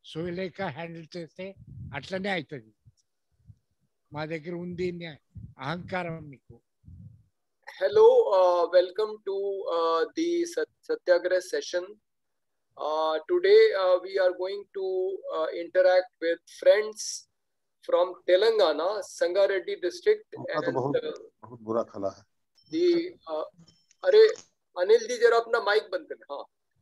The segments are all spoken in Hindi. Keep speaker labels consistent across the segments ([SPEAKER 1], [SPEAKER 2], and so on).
[SPEAKER 1] సోయలేక హ్యాండిల్ చేస్తే అట్లనే అవుతుంది. మా దగ్గర ఉంది అహంకారం మీకు.
[SPEAKER 2] Hello, welcome to the Satyagrah session. Today we are going to interact with friends from Telangana, Sangareddy district.
[SPEAKER 3] तो बहुत बुरा खला है.
[SPEAKER 2] अरे अनिल जी जरा अपना माइक बंद करें. हाँ.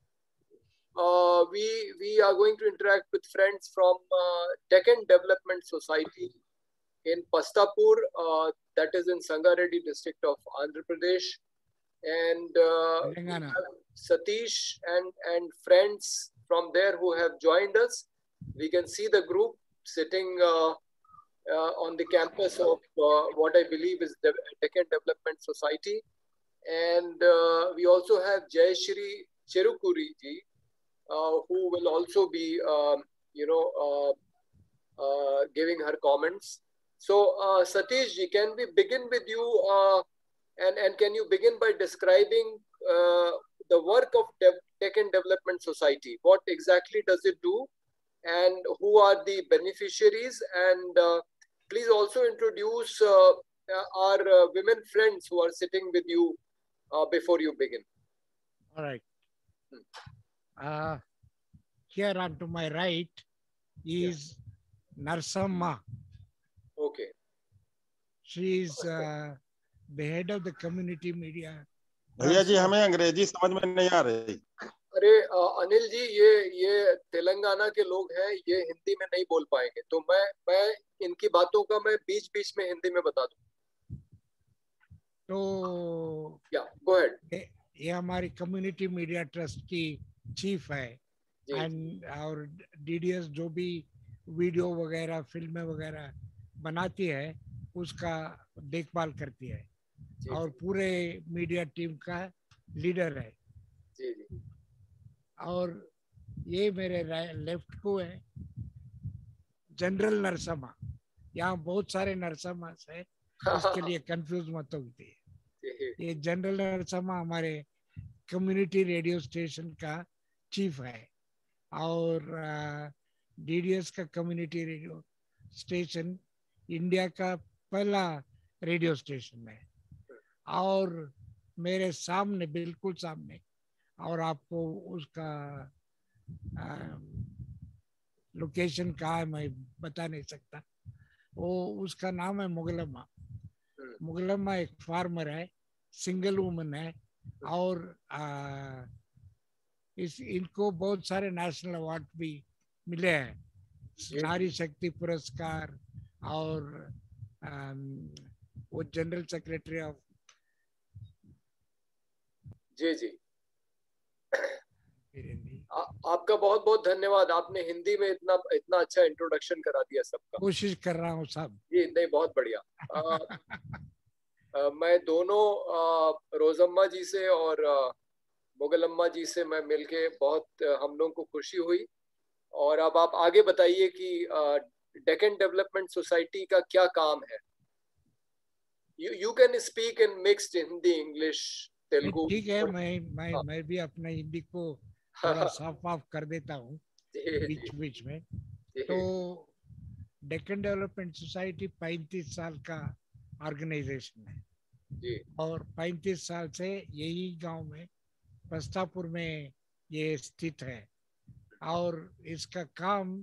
[SPEAKER 2] We are going to interact with friends from Deccan Development Society in Pastapur, that is in Sangareddy district of Andhra Pradesh, and Satish and friends from there who have joined us. We can see the group sitting on the campus of what I believe is the Deccan Development Society, and we also have Jayashri Cherukuri ji, who will also be giving her comments. So Satish ji, can we begin with you, and can you begin by describing the work of Deccan Development Society? What exactly does it do, and who are the beneficiaries? And please also introduce our women friends who are sitting with you before you begin.
[SPEAKER 1] All right. Here on to my right is Narsamma.
[SPEAKER 2] Okay.
[SPEAKER 1] She is the head of the community media.
[SPEAKER 3] भैया जी हमें अंग्रेजी समझ में नहीं आ रही.
[SPEAKER 2] अरे अनिल जी, ये तेलंगाना के लोग हैं, ये हिंदी में नहीं बोल पाएंगे, तो मैं इनकी बातों का मैं बीच बीच में हिंदी में बता दूं.
[SPEAKER 1] तो
[SPEAKER 2] गो अहेड.
[SPEAKER 1] ये हमारी कम्युनिटी मीडिया ट्रस्ट की चीफ है, एंड और डीडीएस जो भी वीडियो वगैरह फिल्में वगैरह बनाती है उसका देखभाल करती है और पूरे मीडिया टीम का लीडर है. और ये मेरे लेफ्ट को है जनरल नरसम्मा. यहाँ बहुत सारे नरसम्मा है, इसके लिए कंफ्यूज मत होगी. ये जनरल नरसम्मा हमारे कम्युनिटी रेडियो स्टेशन का चीफ है और डीडीएस का कम्युनिटी रेडियो स्टेशन इंडिया का पहला रेडियो स्टेशन है. और मेरे सामने, बिल्कुल सामने, और आपको उसका लोकेशन कहाँ है मैं बता नहीं सकता, वो उसका नाम है मुगलम्मा. मुगलम्मा एक फार्मर है, सिंगल वुमन है और इनको बहुत सारे नेशनल अवार्ड भी मिले हैं, नारी शक्ति पुरस्कार और वो जनरल सेक्रेटरी ऑफ.
[SPEAKER 2] जी आपका बहुत बहुत धन्यवाद. आपने हिंदी में इतना अच्छा इंट्रोडक्शन करा दिया सबका.
[SPEAKER 1] कोशिश कर रहा हूँ साहब.
[SPEAKER 2] जी नहीं, बहुत बढ़िया. मैं दोनों रोजम्मा जी से और मुगलम्मा जी से मैं मिलके बहुत हम लोगों को खुशी हुई. और अब आप आगे बताइए कि डेक्कन डेवलपमेंट सोसाइटी का क्या काम है. You can speak in mixed Hindi English Telugu.
[SPEAKER 1] ठीक है, मैं भी अपना हिंदी को थोड़ा साफ ऑफ कर देता हूँ बीच बीच में. तो डेक्कन डेवलपमेंट सोसाइटी 35 साल का ऑर्गेनाइजेशन है और 35 साल से यही गांव में पस्तापुर में ये स्थित है और इसका काम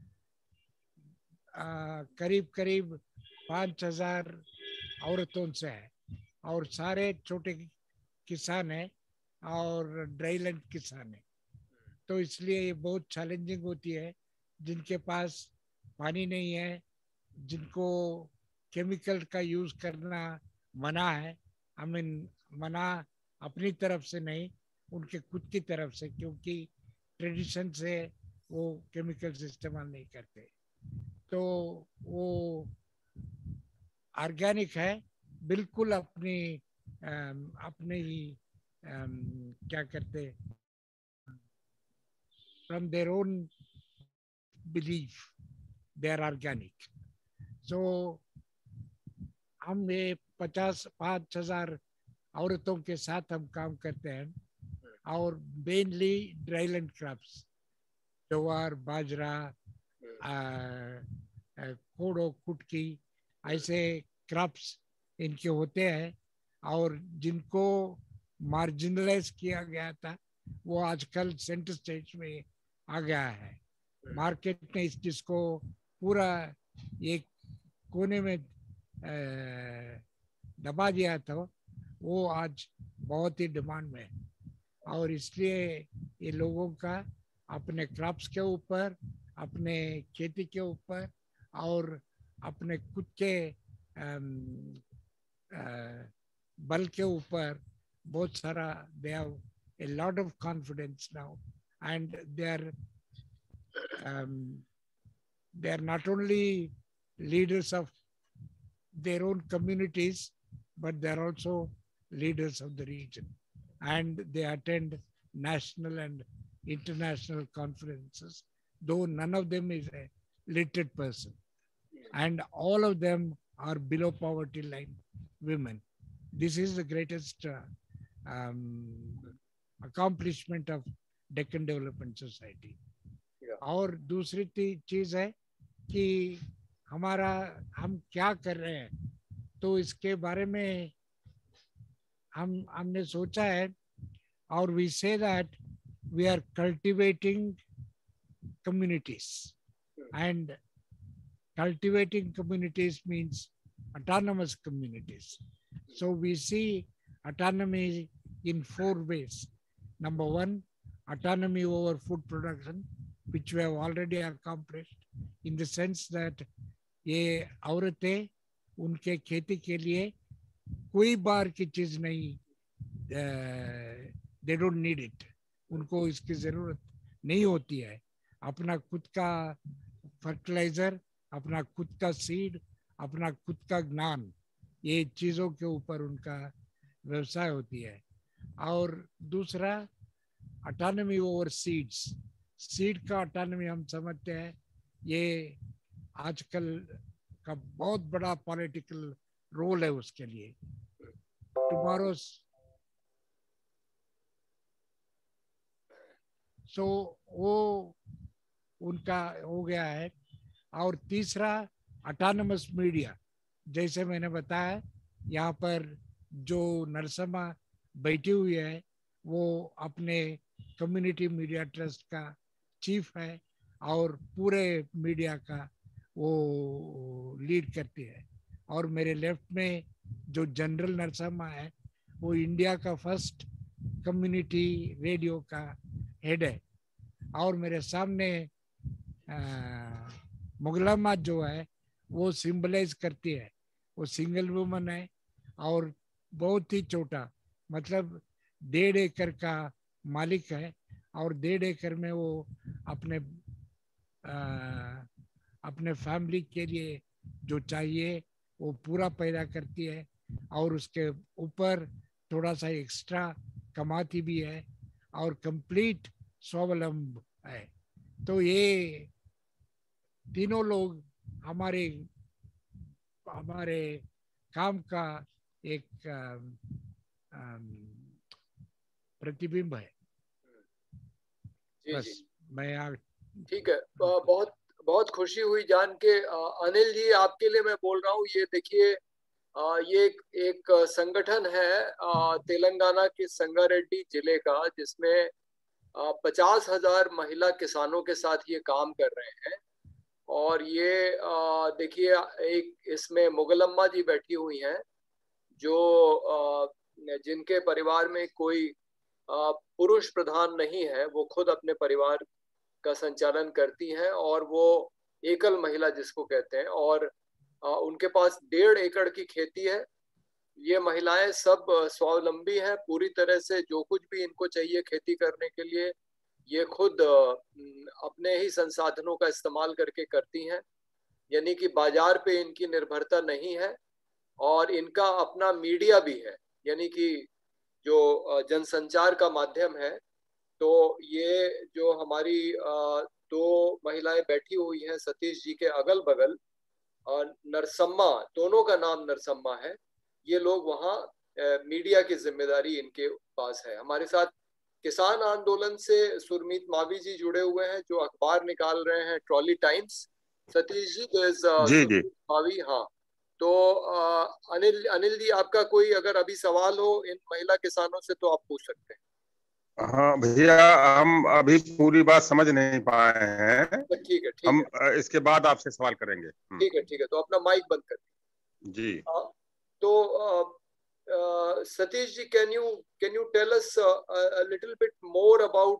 [SPEAKER 1] करीब करीब 5000 औरतों से है और सारे छोटे किसान हैं और ड्राईलैंड किसान हैं. तो इसलिए ये बहुत चैलेंजिंग होती है जिनके पास पानी नहीं है, जिनको केमिकल का यूज करना मना है. आई मीन मना अपनी तरफ से नहीं, उनके खुद की तरफ से, क्योंकि ट्रेडिशन से वो केमिकल्स इस्तेमाल नहीं करते. तो वो ऑर्गेनिक है बिल्कुल, अपने ही क्या करते, from their own belief they are organic. So हम ये 5,000 औरतों के साथ हम काम करते हैं और मेनली ड्राईलैंड क्रॉप्स ज्वार, बाजरा, कोडो, कुटकी, ऐसे क्रॉप्स इनके होते हैं, और जिनको मार्जिनलाइज किया गया था वो आजकल सेंटर स्टेज में आ गया है। मार्केट ने इस जिसको पूरा एक कोने में दबा दिया था, वो आज बहुत ही डिमांड में है। और इसलिए ये लोगों का अपने क्रॉप्स के ऊपर, अपने खेती के ऊपर और अपने खुद के बल के ऊपर बहुत सारा, they have a lot of confidence now, and they are not only leaders of their own communities, but they are also leaders of the region, and they attend national and international conferences, though none of them is a literate person, and all of them are below poverty line women. This is the greatest accomplishment of Deccan Development Society. और दूसरी चीज है कि हम क्या कर रहे हैं, तो इसके बारे में हमने सोचा है, और we say that we are cultivating communities, and cultivating communities means autonomous communities. So we see autonomy in 4 ways. Number 1, autonomy over food production, which we have already accomplished, in the sense that ये औरतें उनके खेती के लिए कोई बाहर की चीज नहीं, they don't need it, उनको इसकी जरूरत नहीं होती है। अपना खुद का फर्टिलाइजर, अपना खुद का सीड, अपना खुद का ज्ञान, ये चीजों के ऊपर उनका व्यवसाय होती है। और दूसरा, ऑटोनॉमी ओवर सीड्स। सीड का ऑटोनॉमी हम समझते हैं ये आजकल का बहुत बड़ा पॉलिटिकल रोल है उसके लिए। टुमारो सो वो उनका हो गया है। और तीसरा, ऑटोनमस मीडिया। जैसे मैंने बताया, यहाँ पर जो नरसम्मा बैठी हुई है वो अपने कम्युनिटी मीडिया ट्रस्ट का चीफ है और पूरे मीडिया का वो लीड करती है। और मेरे लेफ्ट में जो जनरल नरसम्मा है वो इंडिया का फर्स्ट कम्युनिटी रेडियो का हेड है। और मेरे सामने मुगलम्मा जो है वो सिंबलाइज करती है, वो सिंगल वुमन है और बहुत ही छोटा, मतलब 1.5 एकड़ का मालिक है। और 1.5 एकड़ में वो अपने फैमिली के लिए जो चाहिए वो पूरा पैदा करती है और उसके ऊपर थोड़ा सा एक्स्ट्रा कमाती भी है और कंप्लीट स्वावलंब है। तो ये तीनों लोग हमारे काम का एक प्रतिबिंब है।
[SPEAKER 2] जी,
[SPEAKER 1] बस
[SPEAKER 2] जी।
[SPEAKER 1] मैं
[SPEAKER 2] ठीक है, बहुत बहुत खुशी हुई जान के। अनिल जी, आपके लिए मैं बोल रहा हूँ, ये देखिए, ये एक संगठन है तेलंगाना के संगारेड्डी जिले का, जिसमें 50,000 महिला किसानों के साथ ये काम कर रहे हैं। और ये देखिए, एक इसमें मुगलम्मा जी बैठी हुई हैं जो जिनके परिवार में कोई पुरुष प्रधान नहीं है, वो खुद अपने परिवार का संचालन करती हैं और वो एकल महिला जिसको कहते हैं। और उनके पास 1.5 एकड़ की खेती है। ये महिलाएं सब स्वावलंबी हैं पूरी तरह से। जो कुछ भी इनको चाहिए खेती करने के लिए ये खुद अपने ही संसाधनों का इस्तेमाल करके करती हैं, यानी कि बाजार पे इनकी निर्भरता नहीं है। और इनका अपना मीडिया भी है, यानी कि जो जनसंचार का माध्यम है। तो ये जो हमारी 2 महिलाएं बैठी हुई हैं सतीश जी के अगल बगल, नरसम्मा, दोनों का नाम नरसम्मा है, ये लोग वहाँ मीडिया की जिम्मेदारी इनके पास है। हमारे साथ किसान आंदोलन से सुरमीत मावी जी जुड़े हुए हैं जो अखबार निकाल रहे हैं Trolley Times. Satish ji, there is,
[SPEAKER 3] जी जी
[SPEAKER 2] सुरमीत मावी। हाँ, तो अनिल अनिल जी, आपका कोई अगर अभी सवाल हो इन महिला किसानों से तो आप पूछ सकते हैं।
[SPEAKER 3] हाँ भैया, हम अभी पूरी बात समझ नहीं पाए हैं।
[SPEAKER 2] तो ठीक है, ठीक
[SPEAKER 3] हम
[SPEAKER 2] है,
[SPEAKER 3] इसके बाद आपसे सवाल करेंगे।
[SPEAKER 2] ठीक है, ठीक है, तो अपना माइक बंद कर
[SPEAKER 3] जी।
[SPEAKER 2] दीजिए। तो Satish ji, can you tell us a little bit more about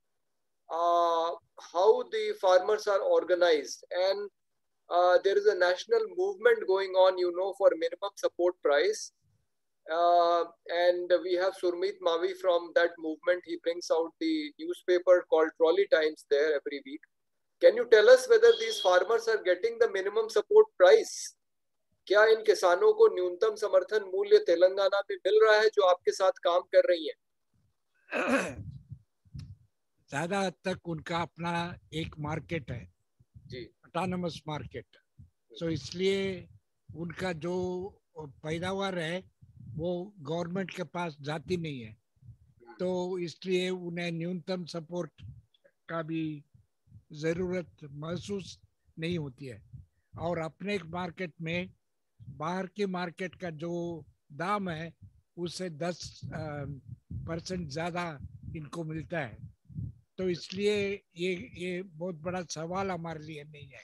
[SPEAKER 2] how the farmers are organized, and there is a national movement going on, you know, for minimum support price, and we have Surmeet Mavi from that movement. He brings out the newspaper called Trolley Times there every week. Can you tell us whether these farmers are getting the minimum support price? क्या इन किसानों को न्यूनतम समर्थन मूल्य तेलंगाना में मिल रहा है जो आपके साथ काम कर रही हैं?
[SPEAKER 1] ज्यादा हद तक उनका अपना एक मार्केट है
[SPEAKER 2] जी,
[SPEAKER 1] ऑटोनमस मार्केट, सो इसलिए उनका जो पैदावार है वो गवर्नमेंट के पास जाती नहीं है, तो इसलिए उन्हें न्यूनतम सपोर्ट का भी जरूरत महसूस नहीं होती है। और अपने मार्केट में बाहर की मार्केट का जो दाम है उससे 10% ज्यादा इनको मिलता है, तो इसलिए ये बहुत बड़ा सवाल हमारे लिए नहीं है।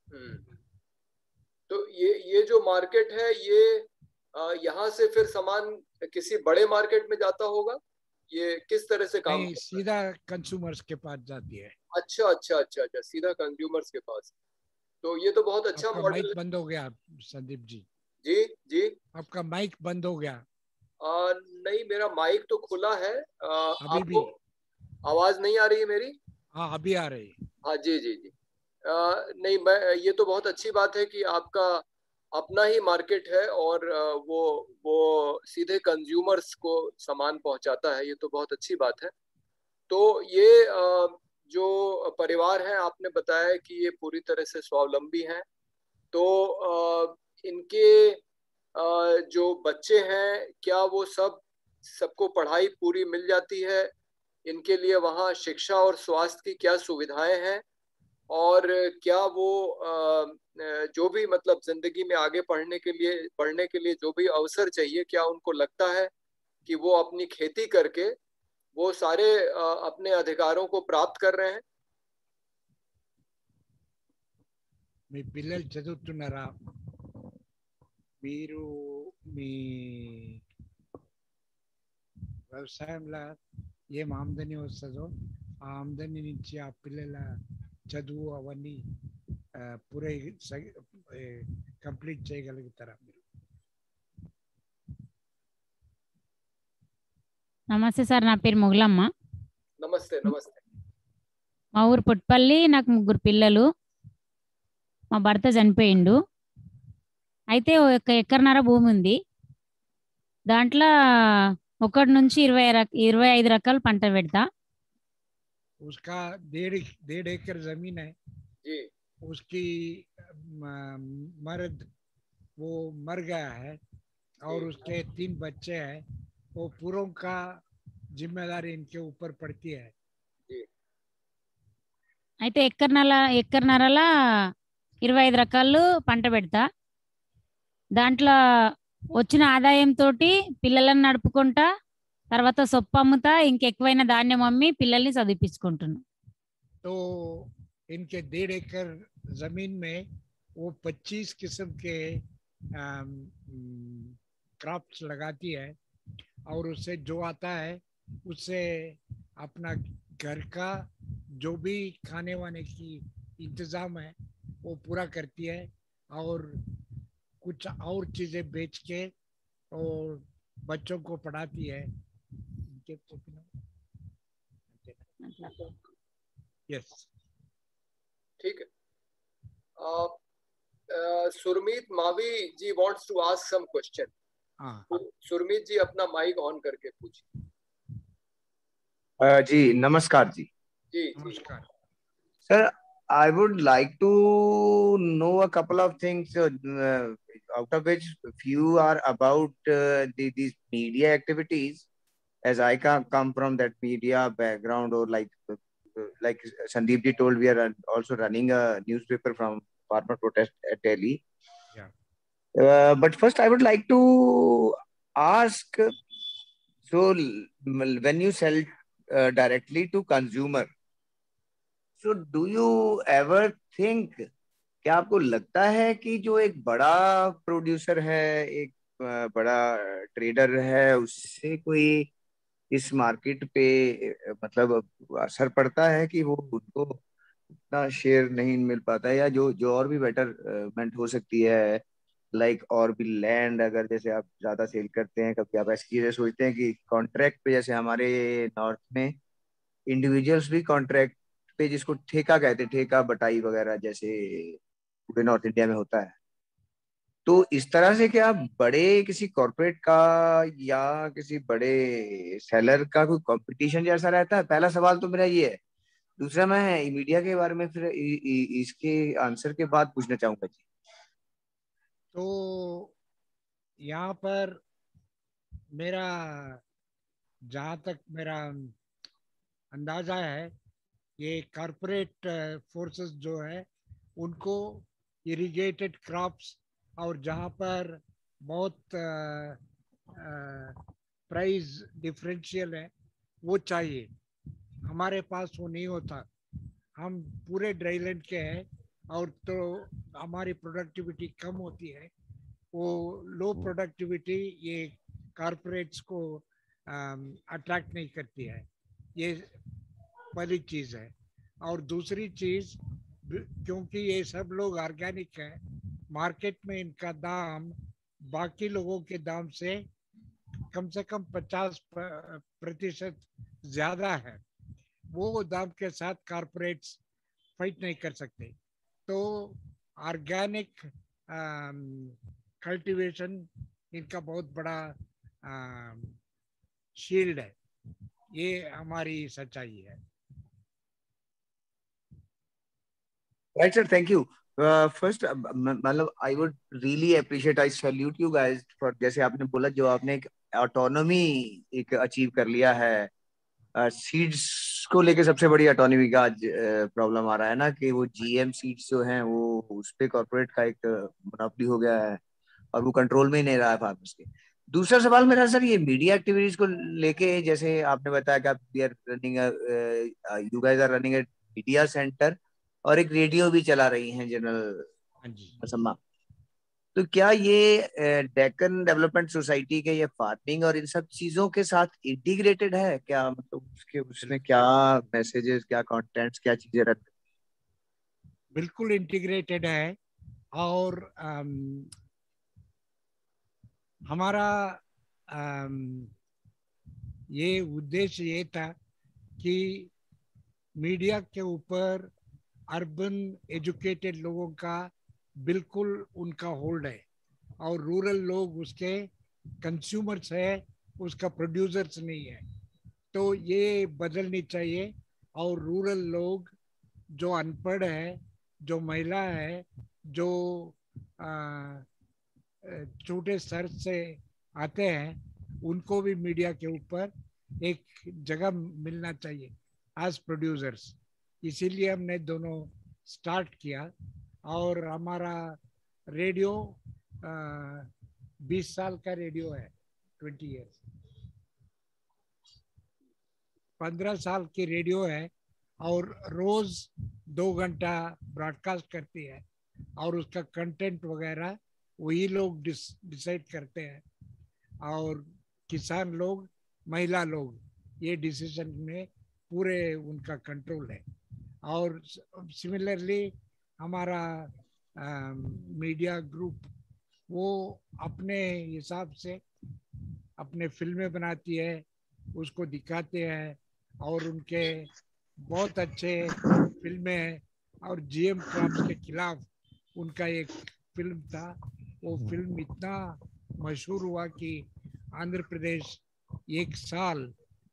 [SPEAKER 2] तो ये जो मार्केट है ये यहाँ से फिर सामान किसी बड़े मार्केट में जाता होगा, ये किस तरह से काम
[SPEAKER 1] नहीं, सीधा कंज्यूमर्स के पास जाती है।
[SPEAKER 2] अच्छा अच्छा अच्छा अच्छा, सीधा कंज्यूमर्स के पास। तो ये तो बहुत अच्छा
[SPEAKER 1] आपका
[SPEAKER 2] मॉडल
[SPEAKER 1] माइक
[SPEAKER 2] है।
[SPEAKER 1] बंद हो गया संदीप जी।
[SPEAKER 2] जी जी,
[SPEAKER 1] आपका माइक बंद हो गया।
[SPEAKER 2] नहीं, मेरा माइक तो खुला है।
[SPEAKER 1] अभी
[SPEAKER 2] आपको
[SPEAKER 1] भी
[SPEAKER 2] आवाज नहीं आ रही है मेरी?
[SPEAKER 1] हाँ, अभी आ रही है।
[SPEAKER 2] हाँ जी जी जी। नहीं, मैं, ये तो बहुत अच्छी बात है कि आपका अपना ही मार्केट है और वो सीधे कंज्यूमर्स को सामान पहुंचाता है, ये तो बहुत अच्छी बात है। तो ये जो परिवार है, आपने बताया कि ये पूरी तरह से स्वावलंबी हैं, तो इनके जो बच्चे हैं, क्या वो सबको पढ़ाई पूरी मिल जाती है? इनके लिए वहाँ शिक्षा और स्वास्थ्य की क्या सुविधाएं हैं? और क्या वो जो भी मतलब जिंदगी में आगे बढ़ने के लिए जो भी अवसर चाहिए, क्या उनको लगता है कि वो अपनी खेती करके वो सारे अपने अधिकारों को प्राप्त कर रहे हैं?
[SPEAKER 1] మీ పిల్లలు చదువుతున్నారా? మీరు మీ వ్యవసాయంలో ఏం ఆమదని వస్తుందో ఆ ఆమదని నుంచి ఆ పిల్లల చదువు అవన్నీ పూరే కంప్లీట్ చేయగలుగుతారా మీరు?
[SPEAKER 4] నమస్తే సార్, నా పేరు మొగలమ్మ.
[SPEAKER 2] నమస్తే నమస్తే.
[SPEAKER 4] మా ఊరు పుట్పల్లి. నాకు 3 పిల్లలు. మా భర్త చనిపోయిండు. అయితే 1 ఎకరన్నర భూమి ఉంది. దాంట్లో 1 నుంచి 25 రకాల పంట పెడతా.
[SPEAKER 1] उसका 1.5 एकड़ जमीन है
[SPEAKER 2] जी।
[SPEAKER 1] उसकी मर्द वो मर गया है और उसके 3 बच्चे हैं, वो पूरों का जिम्मेदारी इनके ऊपर पड़ती है।
[SPEAKER 4] అయితే ఎకరన్నరలా 25 రకాలు పంట పెడతా. దాంట్లో వచ్చిన ఆదాయంతో పిల్లలను నడుపుకుంటా, తర్వాత సొప్పు అమ్ముతా, ఇంకెక్కువైన ధాన్యం అమ్మి పిల్లల్ని చదివించుకుంటున్నా.
[SPEAKER 1] तो इनके 1.5 एकड़ जमीन में वो 25 किस्म के क्रॉप्स लगाती है और उससे जो आता है उससे अपना घर का जो भी खाने वाने की इंतजाम है वो पूरा करती है और कुछ और चीजें बेच के और बच्चों को पढ़ाती है। यस,
[SPEAKER 2] ठीक है। Surmeet Mavi ji wants to ask some question.
[SPEAKER 1] हाँ,
[SPEAKER 2] सुरमीत जी अपना माइक ऑन करके पूछिए।
[SPEAKER 5] जी नमस्कार जी।
[SPEAKER 2] जी
[SPEAKER 1] नमस्कार
[SPEAKER 5] sir, I would like to know a couple of things, out of which few are about these media activities. as I come from that media background, or like Sandeep ji told, we are also running a newspaper from farmer protest at Delhi.
[SPEAKER 1] Yeah.
[SPEAKER 5] But first, I would like to ask, so when you sell directly to consumer, so do you ever think, क्या आपको लगता है कि जो एक बड़ा प्रोड्यूसर है, एक बड़ा ट्रेडर है, उससे कोई इस मार्केट पे मतलब असर पड़ता है कि वो उनको उतना शेयर नहीं मिल पाता है, या जो जो और भी बेटरमेंट हो सकती है, लाइक और भी लैंड, अगर जैसे आप ज्यादा सेल करते हैं, कभी आप ऐसी चीजें सोचते हैं कि कॉन्ट्रैक्ट पे, जैसे हमारे नॉर्थ में इंडिविजुअल्स भी कॉन्ट्रैक्ट पे, जिसको ठेका कहते हैं, ठेका बटाई वगैरह जैसे पूरे नॉर्थ इंडिया में होता है, तो इस तरह से क्या बड़े किसी कॉर्पोरेट का या किसी बड़े सेलर का कोई कंपटीशन जैसा रहता है? पहला सवाल तो मेरा ये है। दूसरा, मैं मीडिया के बारे में फिर इसके आंसर के बाद पूछना चाहूंगा जी।
[SPEAKER 1] तो यहाँ पर मेरा जहाँ तक मेरा अंदाजा है, ये कॉर्पोरेट फोर्सेस जो है उनको इरिगेटेड क्रॉप्स और जहाँ पर बहुत प्राइस डिफरेंशियल है वो चाहिए। हमारे पास वो नहीं होता, हम पूरे ड्राईलैंड के हैं और तो हमारी प्रोडक्टिविटी कम होती है। वो लो प्रोडक्टिविटी ये कॉर्पोरेट्स को अट्रैक्ट नहीं करती है, ये पहली चीज़ है। और दूसरी चीज़, क्योंकि ये सब लोग ऑर्गेनिक है, मार्केट में इनका दाम बाकी लोगों के दाम से कम 50% ज़्यादा है। वो दाम के साथ कॉर्पोरेट्स फाइट नहीं कर सकते। तो ऑर्गेनिक कल्टीवेशन इनका बहुत बड़ा शील्ड है, ये हमारी सच्चाई है।
[SPEAKER 5] Right sir, thank you. First, मतलब I would really appreciate, I salute you guys for, जैसे आपने बोला, जो आपने एक ऑटोनॉमी एक अचीव कर लिया है। सीड्स को लेके सबसे बड़ी ऑटोनॉमी का आज प्रॉब्लम आ रहा है ना, कि वो जीएम सीड्स जो हैं वो उस पे कॉर्पोरेट का एक मोनोपोली हो गया है और वो कंट्रोल में ही नहीं रहा है फार्मर्स के। दूसरा सवाल मेरा सर, ये मीडिया एक्टिविटीज को लेके, जैसे आपने बताया कि आप you guys are running a media centre और एक रेडियो भी चला रही हैं, जनरल
[SPEAKER 1] हाँ जी।
[SPEAKER 5] असम्मा, तो क्या ये डेक्कन डेवलपमेंट सोसाइटी के ये फार्मिंग और इन सब चीजों के साथ इंटीग्रेटेड है क्या? मतलब उसके उसमें क्या मैसेजेस, क्या कंटेंट्स, क्या चीजें रहती?
[SPEAKER 1] बिल्कुल इंटीग्रेटेड है। और हमारा ये उद्देश्य ये था कि मीडिया के ऊपर अर्बन एजुकेटेड लोगों का बिल्कुल उनका होल्ड है और रूरल लोग उसके कंज्यूमर्स है, उसका प्रोड्यूसर्स नहीं है। तो ये बदलनी चाहिए। और रूरल लोग जो अनपढ़ है, जो महिला है, जो छोटे स्तर से आते हैं, उनको भी मीडिया के ऊपर एक जगह मिलना चाहिए एज प्रोड्यूसर्स। इसीलिए हमने दोनों स्टार्ट किया। और हमारा रेडियो 20 साल का रेडियो है, 20 ईयर्स, 15 साल की रेडियो है और रोज 2 घंटा ब्रॉडकास्ट करती है और उसका कंटेंट वगैरह वही लोग डिसाइड करते हैं। और किसान लोग, महिला लोग, ये डिसीजन में पूरे उनका कंट्रोल है। और सिमिलरली हमारा मीडिया ग्रुप वो अपने हिसाब से अपने फिल्में बनाती है, उसको दिखाते हैं और उनके बहुत अच्छे फिल्में हैं। और जीएम क्रॉप्स के खिलाफ उनका एक फिल्म था, वो फिल्म इतना मशहूर हुआ कि आंध्र प्रदेश 1 साल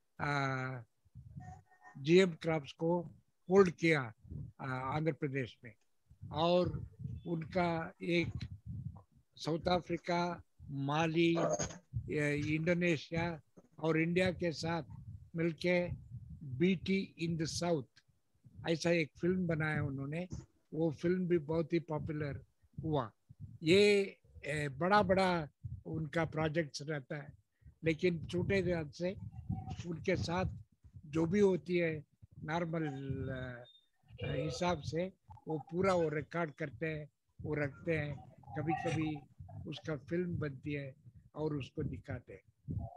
[SPEAKER 1] जीएम क्रॉप्स को होल्ड किया आंध्र प्रदेश में। और उनका एक साउथ अफ्रीका, माली, इंडोनेशिया और इंडिया के साथ मिलके बीटी इन द साउथ ऐसा एक फिल्म बनाया उन्होंने। वो फिल्म भी बहुत ही पॉपुलर हुआ। ये बड़ा बड़ा उनका प्रोजेक्ट्स रहता है, लेकिन छोटे ध्यान से उनके साथ जो भी होती है नॉर्मल हिसाब से वो पूरा वो रिकॉर्ड करते हैं, वो रखते हैं। कभी कभी उसका फिल्म बनती है और उसको दिखाते हैं।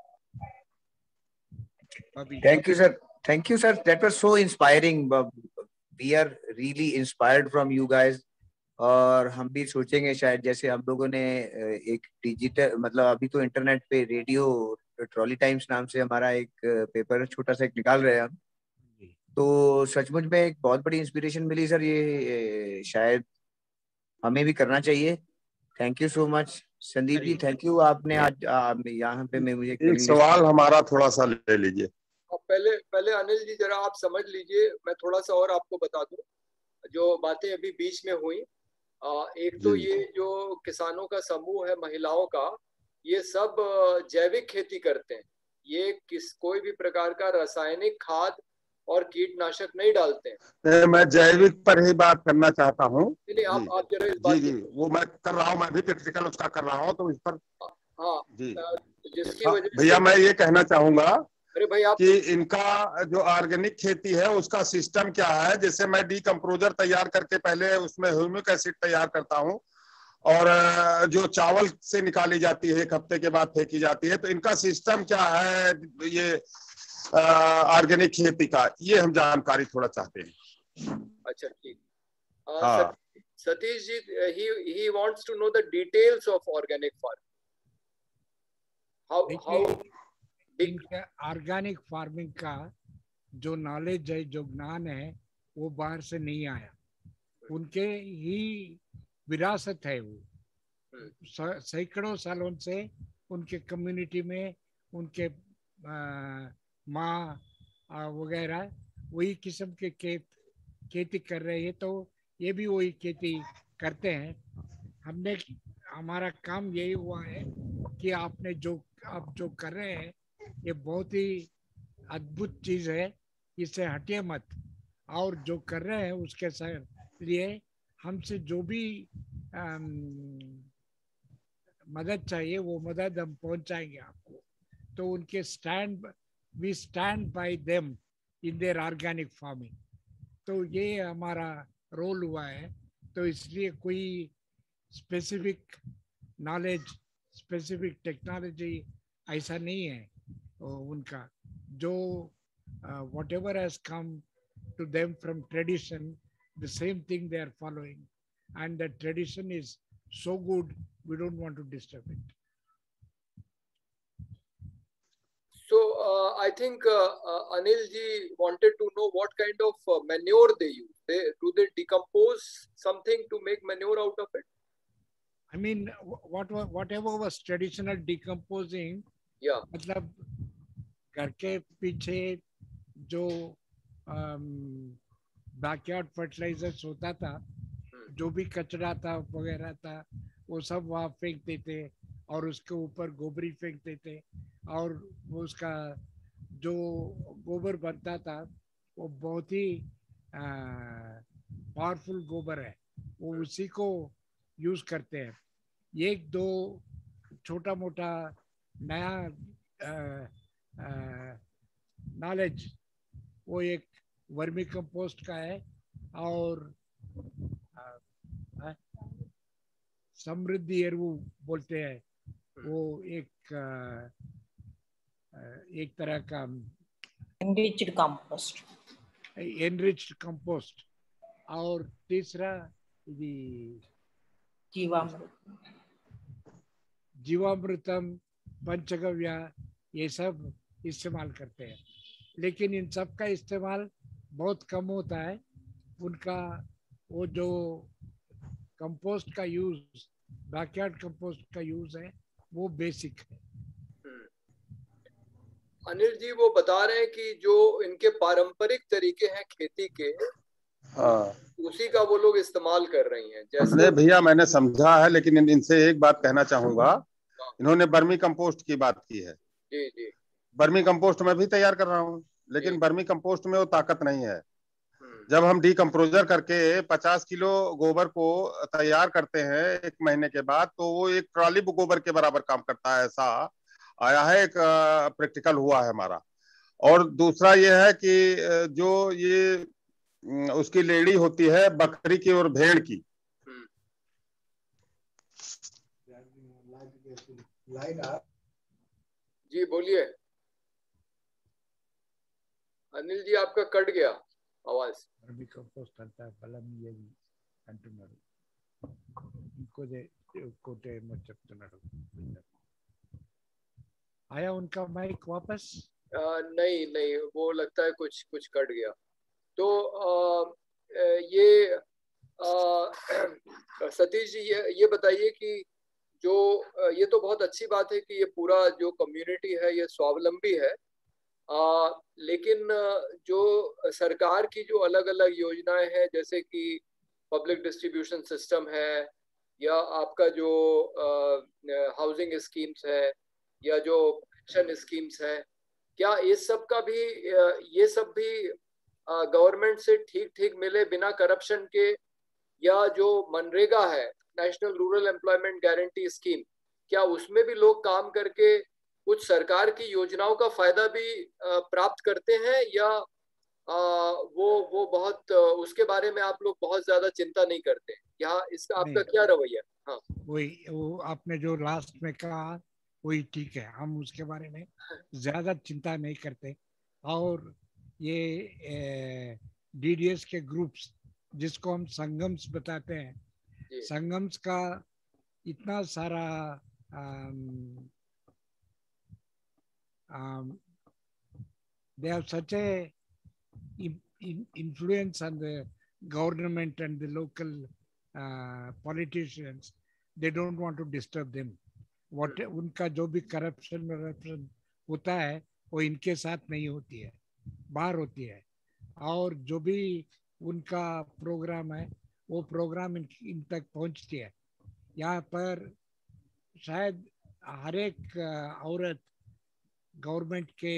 [SPEAKER 5] Thank you, sir. Thank you, sir. That was so inspiring. We are really inspired from you guys. और हम भी सोचेंगे शायद जैसे हम लोगों ने एक डिजिटल मतलब अभी तो इंटरनेट पे रेडियो ट्रॉली टाइम्स नाम से हमारा एक पेपर छोटा सा एक निकाल रहे हैं हम, तो सचमुच में एक बहुत बड़ी इंस्पिरेशन मिली सर। ये शायद हमें भी करना चाहिए। Thank you so much Sandeep ji, thank you. आपने आज यहाँ पे मैं मुझे
[SPEAKER 3] एक सवाल हमारा थोड़ा सा ले लीजिए।
[SPEAKER 2] पहले अनिल जी जरा आप समझ लीजिए, मैं थोड़ा सा और आपको बता दूं जो बातें अभी बीच में हुई। एक तो ये जो किसानों का समूह है महिलाओं का, ये सब जैविक खेती करते हैं। ये कोई भी प्रकार का रासायनिक खाद और कीटनाशक नहीं डालते हैं।
[SPEAKER 3] मैं जैविक पर ही बात करना चाहता हूँ।
[SPEAKER 2] आप जरा इस बात
[SPEAKER 3] जी वो मैं कर रहा हूँ, मैं भी प्रैक्टिकल उसका कर रहा हूँ, तो इस पर
[SPEAKER 2] हाँ
[SPEAKER 3] जी
[SPEAKER 2] जिसकी वजह
[SPEAKER 3] भैया मैं ये कहना चाहूंगा
[SPEAKER 2] अरे भाई आप
[SPEAKER 3] कि इनका जो ऑर्गेनिक खेती है उसका सिस्टम क्या है। जैसे मैं डीकम्पोजर तैयार करके पहले उसमें ह्यूमिक एसिड तैयार करता हूँ, और जो चावल से निकाली जाती है 1 हफ्ते के बाद फेंकी जाती है, तो इनका सिस्टम क्या है ये ऑर्गेनिक खेती का, ये हम जानकारी थोड़ा चाहते हैं।
[SPEAKER 2] अच्छा ठीक। Satish ji, he wants to know the details of organic farming. How
[SPEAKER 1] इनका ऑर्गेनिक फार्मिंग का जो नॉलेज है, जो ज्ञान है, वो बाहर से नहीं आया, उनके ही विरासत है। वो सैकड़ों सालों से उनके कम्युनिटी में उनके माँ वगैरह वही किस्म के खेती कर रहे हैं, तो ये भी वही खेती करते हैं। हमारा काम यही हुआ है कि आपने आप जो कर रहे हैं ये बहुत ही अद्भुत चीज है, इससे हटिए मत। और जो कर रहे हैं उसके लिए हमसे जो भी मदद चाहिए वो मदद हम पहुंचाएंगे आपको। तो उनके we stand by them in their organic farming. तो ये हमारा रोल हुआ है। तो इसलिए कोई स्पेसिफिक नॉलेज, स्पेसिफिक टेक्नोलॉजी ऐसा नहीं है उनका। जो whatever has come to them from tradition, the same thing they are following, and the tradition is so good we don't want to disturb it.
[SPEAKER 2] So I think Anil ji wanted to know what kind of manure they use. Do they decompose something to make manure out of it?
[SPEAKER 1] I mean, whatever was traditional decomposing,
[SPEAKER 2] yeah,
[SPEAKER 1] मतलब घर के पीछे जो बैकयार्ड फर्टिलाइजर्स होता था, जो भी कचरा था वगैरह था, वो सब वहाँ फेंक देते और उसके ऊपर गोबरी फेंक देते, और वो उसका जो गोबर बनता था वो बहुत ही पावरफुल गोबर है, वो उसी को यूज करते हैं। एक दो छोटा मोटा नया नॉलेज वो एक वर्मी कंपोस्ट का है, और समृद्धि एरु बोलते हैं, वो एक तरह का
[SPEAKER 6] एनरिच्ड
[SPEAKER 1] कंपोस्ट, और तीसरा जीवामृतम, पंचगव्य, ये सब इस्तेमाल करते हैं। लेकिन इन सब का इस्तेमाल बहुत कम होता है। उनका वो जो कंपोस्ट का यूज, बैकयार्ड कंपोस्ट का यूज है, वो बेसिक है।
[SPEAKER 2] अनिल जी वो बता रहे हैं कि जो इनके पारंपरिक तरीके हैं खेती के, उसी का वो लोग इस्तेमाल कर रही हैं। जैसे
[SPEAKER 3] भैया मैंने समझा है, लेकिन इनसे एक बात कहना चाहूंगा। इन्होंने वर्मी कंपोस्ट की बात की है।
[SPEAKER 2] जी जी।
[SPEAKER 3] वर्मी कंपोस्ट में भी तैयार कर रहा हूँ, लेकिन
[SPEAKER 2] जी।
[SPEAKER 3] वर्मी कंपोस्ट में वो ताकत नहीं है। जब हम डीकम्पोजर करके 50 किलो गोबर को तैयार करते हैं 1 महीने के बाद, तो वो एक ट्रॉली गोबर के बराबर काम करता है, ऐसा आया है, एक प्रैक्टिकल हुआ है हमारा। और दूसरा ये है कि जो ये उसकी लेड़ी होती है बकरी की और भेड़ की,
[SPEAKER 2] जी बोलिए अनिल जी, आपका कट गया आवाज।
[SPEAKER 1] వర్మి కంపోస్ట్ అంతా బలం ఇయ్యది అంటున్నాడు, ఇంకోటి ఏమో చెప్తున్నాడు। आया उनका माइक वापस?
[SPEAKER 2] नहीं नहीं, वो लगता है कुछ कुछ कट गया। तो ये सतीश जी, ये बताइए कि जो ये तो बहुत अच्छी बात है कि ये पूरा जो कम्युनिटी है ये स्वावलंबी है, लेकिन जो सरकार की जो अलग अलग योजनाएं हैं, जैसे कि पब्लिक डिस्ट्रीब्यूशन सिस्टम है, या आपका जो हाउसिंग स्कीम्स है, या जो पेंशन स्कीम्स है, क्या इस सब का भी ये सब भी गवर्नमेंट से ठीक ठीक मिले बिना करप्शन के? या जो मनरेगा है, national rural employment guarantee scheme, क्या उसमें भी लोग काम करके कुछ सरकार की योजनाओं का फायदा भी प्राप्त करते हैं, या वो बहुत उसके बारे में आप लोग बहुत ज्यादा चिंता नहीं करते? यहाँ इसका आपका क्या रवैया? हाँ,
[SPEAKER 1] वही वो आपने जो लास्ट में कहा वही ठीक है, हम उसके बारे में ज्यादा चिंता नहीं करते। और ये डीडीएस के ग्रुप्स जिसको हम संगम्स बताते हैं, संगम्स का इतना सारा they have such a influence on the government and the local politicians, they don't want to disturb them. What उनका जो भी करप्शन होता है वो इनके साथ नहीं होती है, बाहर होती है। और जो भी उनका प्रोग्राम है वो प्रोग्राम इन तक पहुंचती है। यहाँ पर शायद हर एक औरत गवर्नमेंट के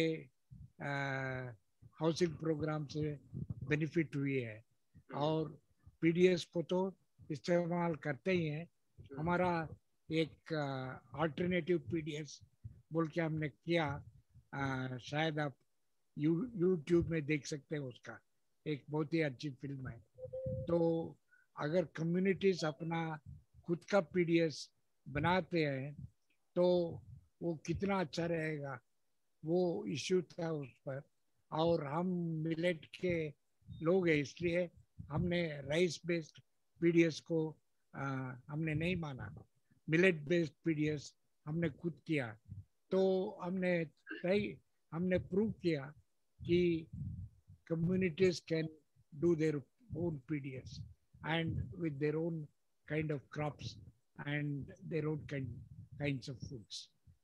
[SPEAKER 1] हाउसिंग प्रोग्राम से बेनिफिट हुई है, और पीडीएस को तो इस्तेमाल करते ही हैं। हमारा एक अल्टरनेटिव पीडीएस बोल के हमने किया, शायद आप यूट्यूब में देख सकते हैं, उसका एक बहुत ही अच्छी फिल्म है। तो अगर कम्युनिटीज अपना खुद का पीडीएस बनाते हैं तो वो कितना अच्छा रहेगा, वो इश्यू था उस पर। और हम मिलेट के लोग हैं, इसलिए हमने राइस बेस्ड पीडीएस को हमने नहीं माना, मिलेट बेस्ड पीडीएस हमने खुद किया। तो हमने प्रूव किया कि communities can do their own PDS and with their own kind of crops and their own kinds of foods.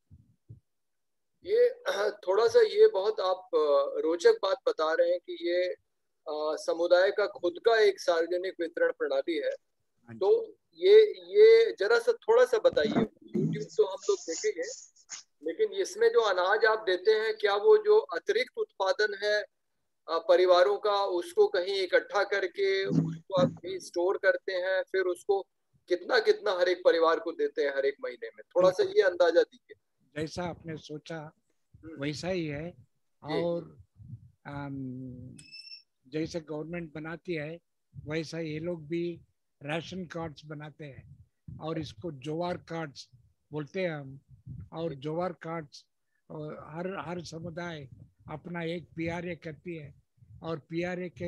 [SPEAKER 2] ये थोड़ा सा ये बहुत आप रोचक बात बता रहे हैं कि ये समुदाय का खुद का एक सार्वजनिक वितरण प्रणाली है। तो ये जरा सा थोड़ा सा बताइए। यूट्यूब तो हम लोग देखेंगे, लेकिन इसमें जो अनाज आप देते हैं, क्या वो जो अतिरिक्त उत्पादन है परिवारों का, उसको कहीं इकट्ठा करके उसको आप कहीं स्टोर करते हैं, फिर उसको कितना कितना हर एक परिवार को देते हैं हर एक महीने में? थोड़ा सा ये अंदाजा दीजिए।
[SPEAKER 1] जैसा आपने सोचा वैसा ही है। और जैसे गवर्नमेंट बनाती है वैसा ये लोग भी राशन कार्ड्स बनाते हैं, और इसको जोवार कार्ड्स बोलते हैं हम। और जोवार कार्ड्स हर समुदाय अपना एक पीआरए करती है, और पीआरए के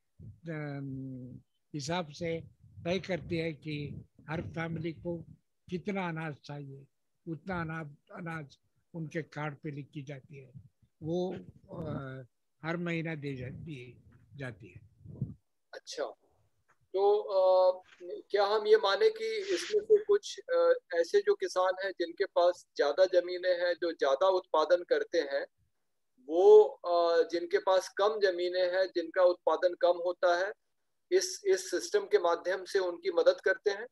[SPEAKER 1] हिसाब से तय करती है कि हर फैमिली को कितना अनाज चाहिए, उतना अनाज उनके कार्ड पे लिखी जाती है, वो हर महीना दी जाती है।
[SPEAKER 2] अच्छा, तो क्या हम ये माने कि इसमें से कुछ ऐसे जो किसान हैं जिनके पास ज्यादा जमीनें हैं, जो ज्यादा उत्पादन करते हैं, वो जिनके पास कम जमीनें हैं, जिनका उत्पादन कम होता है, इस सिस्टम के माध्यम से उनकी मदद करते हैं?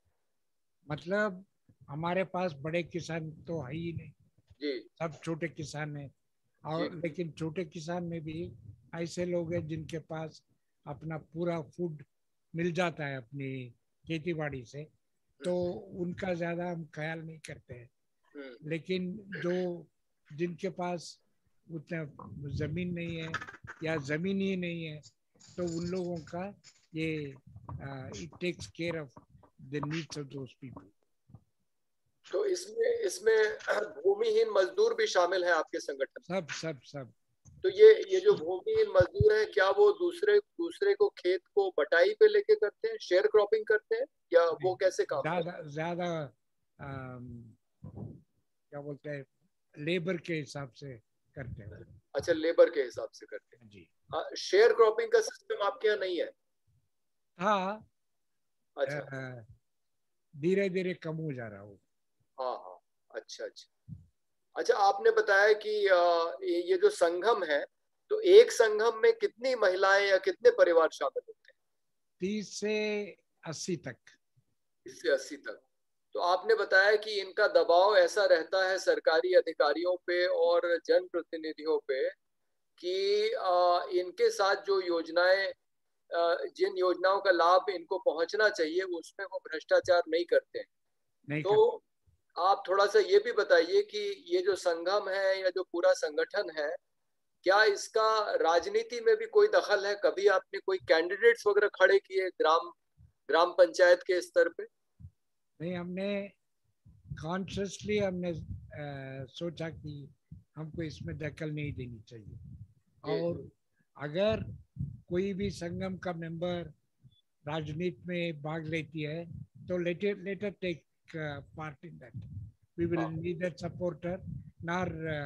[SPEAKER 1] मतलब हमारे पास बड़े किसान तो है ही नहीं
[SPEAKER 2] जी,
[SPEAKER 1] सब छोटे किसान हैं। और लेकिन छोटे किसान में भी ऐसे लोग हैं जिनके पास अपना पूरा फूड मिल जाता है अपनी खेती बाड़ी से, तो उनका ज्यादा हम ख्याल नहीं करते हैं। लेकिन जो जिनके पास उतना जमीन नहीं है या जमीन ही नहीं है, तो उन लोगों का ये it takes care of the needs of those people.
[SPEAKER 2] तो इसमें भूमिहीन मजदूर भी शामिल है आपके संगठन?
[SPEAKER 1] सब सब सब।
[SPEAKER 2] तो ये जो भूमिहीन मजदूर हैं, क्या वो दूसरे को खेत को बटाई पे लेके करते हैं, शेयर क्रॉपिंग करते हैं, या वो कैसे काम करते हैं?
[SPEAKER 1] ज्यादा क्या बोलते हैं, लेबर के हिसाब से करते हैं।
[SPEAKER 2] अच्छा, लेबर के हिसाब से करते हैं
[SPEAKER 1] जी।
[SPEAKER 2] शेयर क्रॉपिंग का सिस्टम आपके यहाँ नहीं है?
[SPEAKER 1] हाँ,
[SPEAKER 2] अच्छा,
[SPEAKER 1] धीरे धीरे कम हो जा रहा हो।
[SPEAKER 2] हाँ हाँ, अच्छा अच्छा अच्छा। आपने बताया कि ये जो संगम है, तो एक संगम में कितनी महिलाएं या कितने परिवार शामिल होते हैं?
[SPEAKER 1] 30 से 80 तक।
[SPEAKER 2] 30 से 80 तक। तो आपने बताया कि इनका दबाव ऐसा रहता है सरकारी अधिकारियों पे और जनप्रतिनिधियों पे कि इनके साथ जो योजनाएं, जिन योजनाओं का लाभ इनको पहुंचना चाहिए, उसमें वो भ्रष्टाचार नहीं करते हैं।
[SPEAKER 1] नहीं
[SPEAKER 2] तो आप थोड़ा सा ये भी बताइए कि ये जो संगम है या जो पूरा संगठन है, क्या इसका राजनीति में भी कोई दखल है? कभी आपने कोई कैंडिडेट्स वगैरह खड़े किए ग्राम पंचायत के स्तर पे?
[SPEAKER 1] नहीं, हमने कॉन्शियसली हमने सोचा कि हमको इसमें दखल नहीं देनी चाहिए। और अगर कोई भी संगम का मेंबर राजनीति में भाग लेती है, तो later take part in that. We will neither support her nor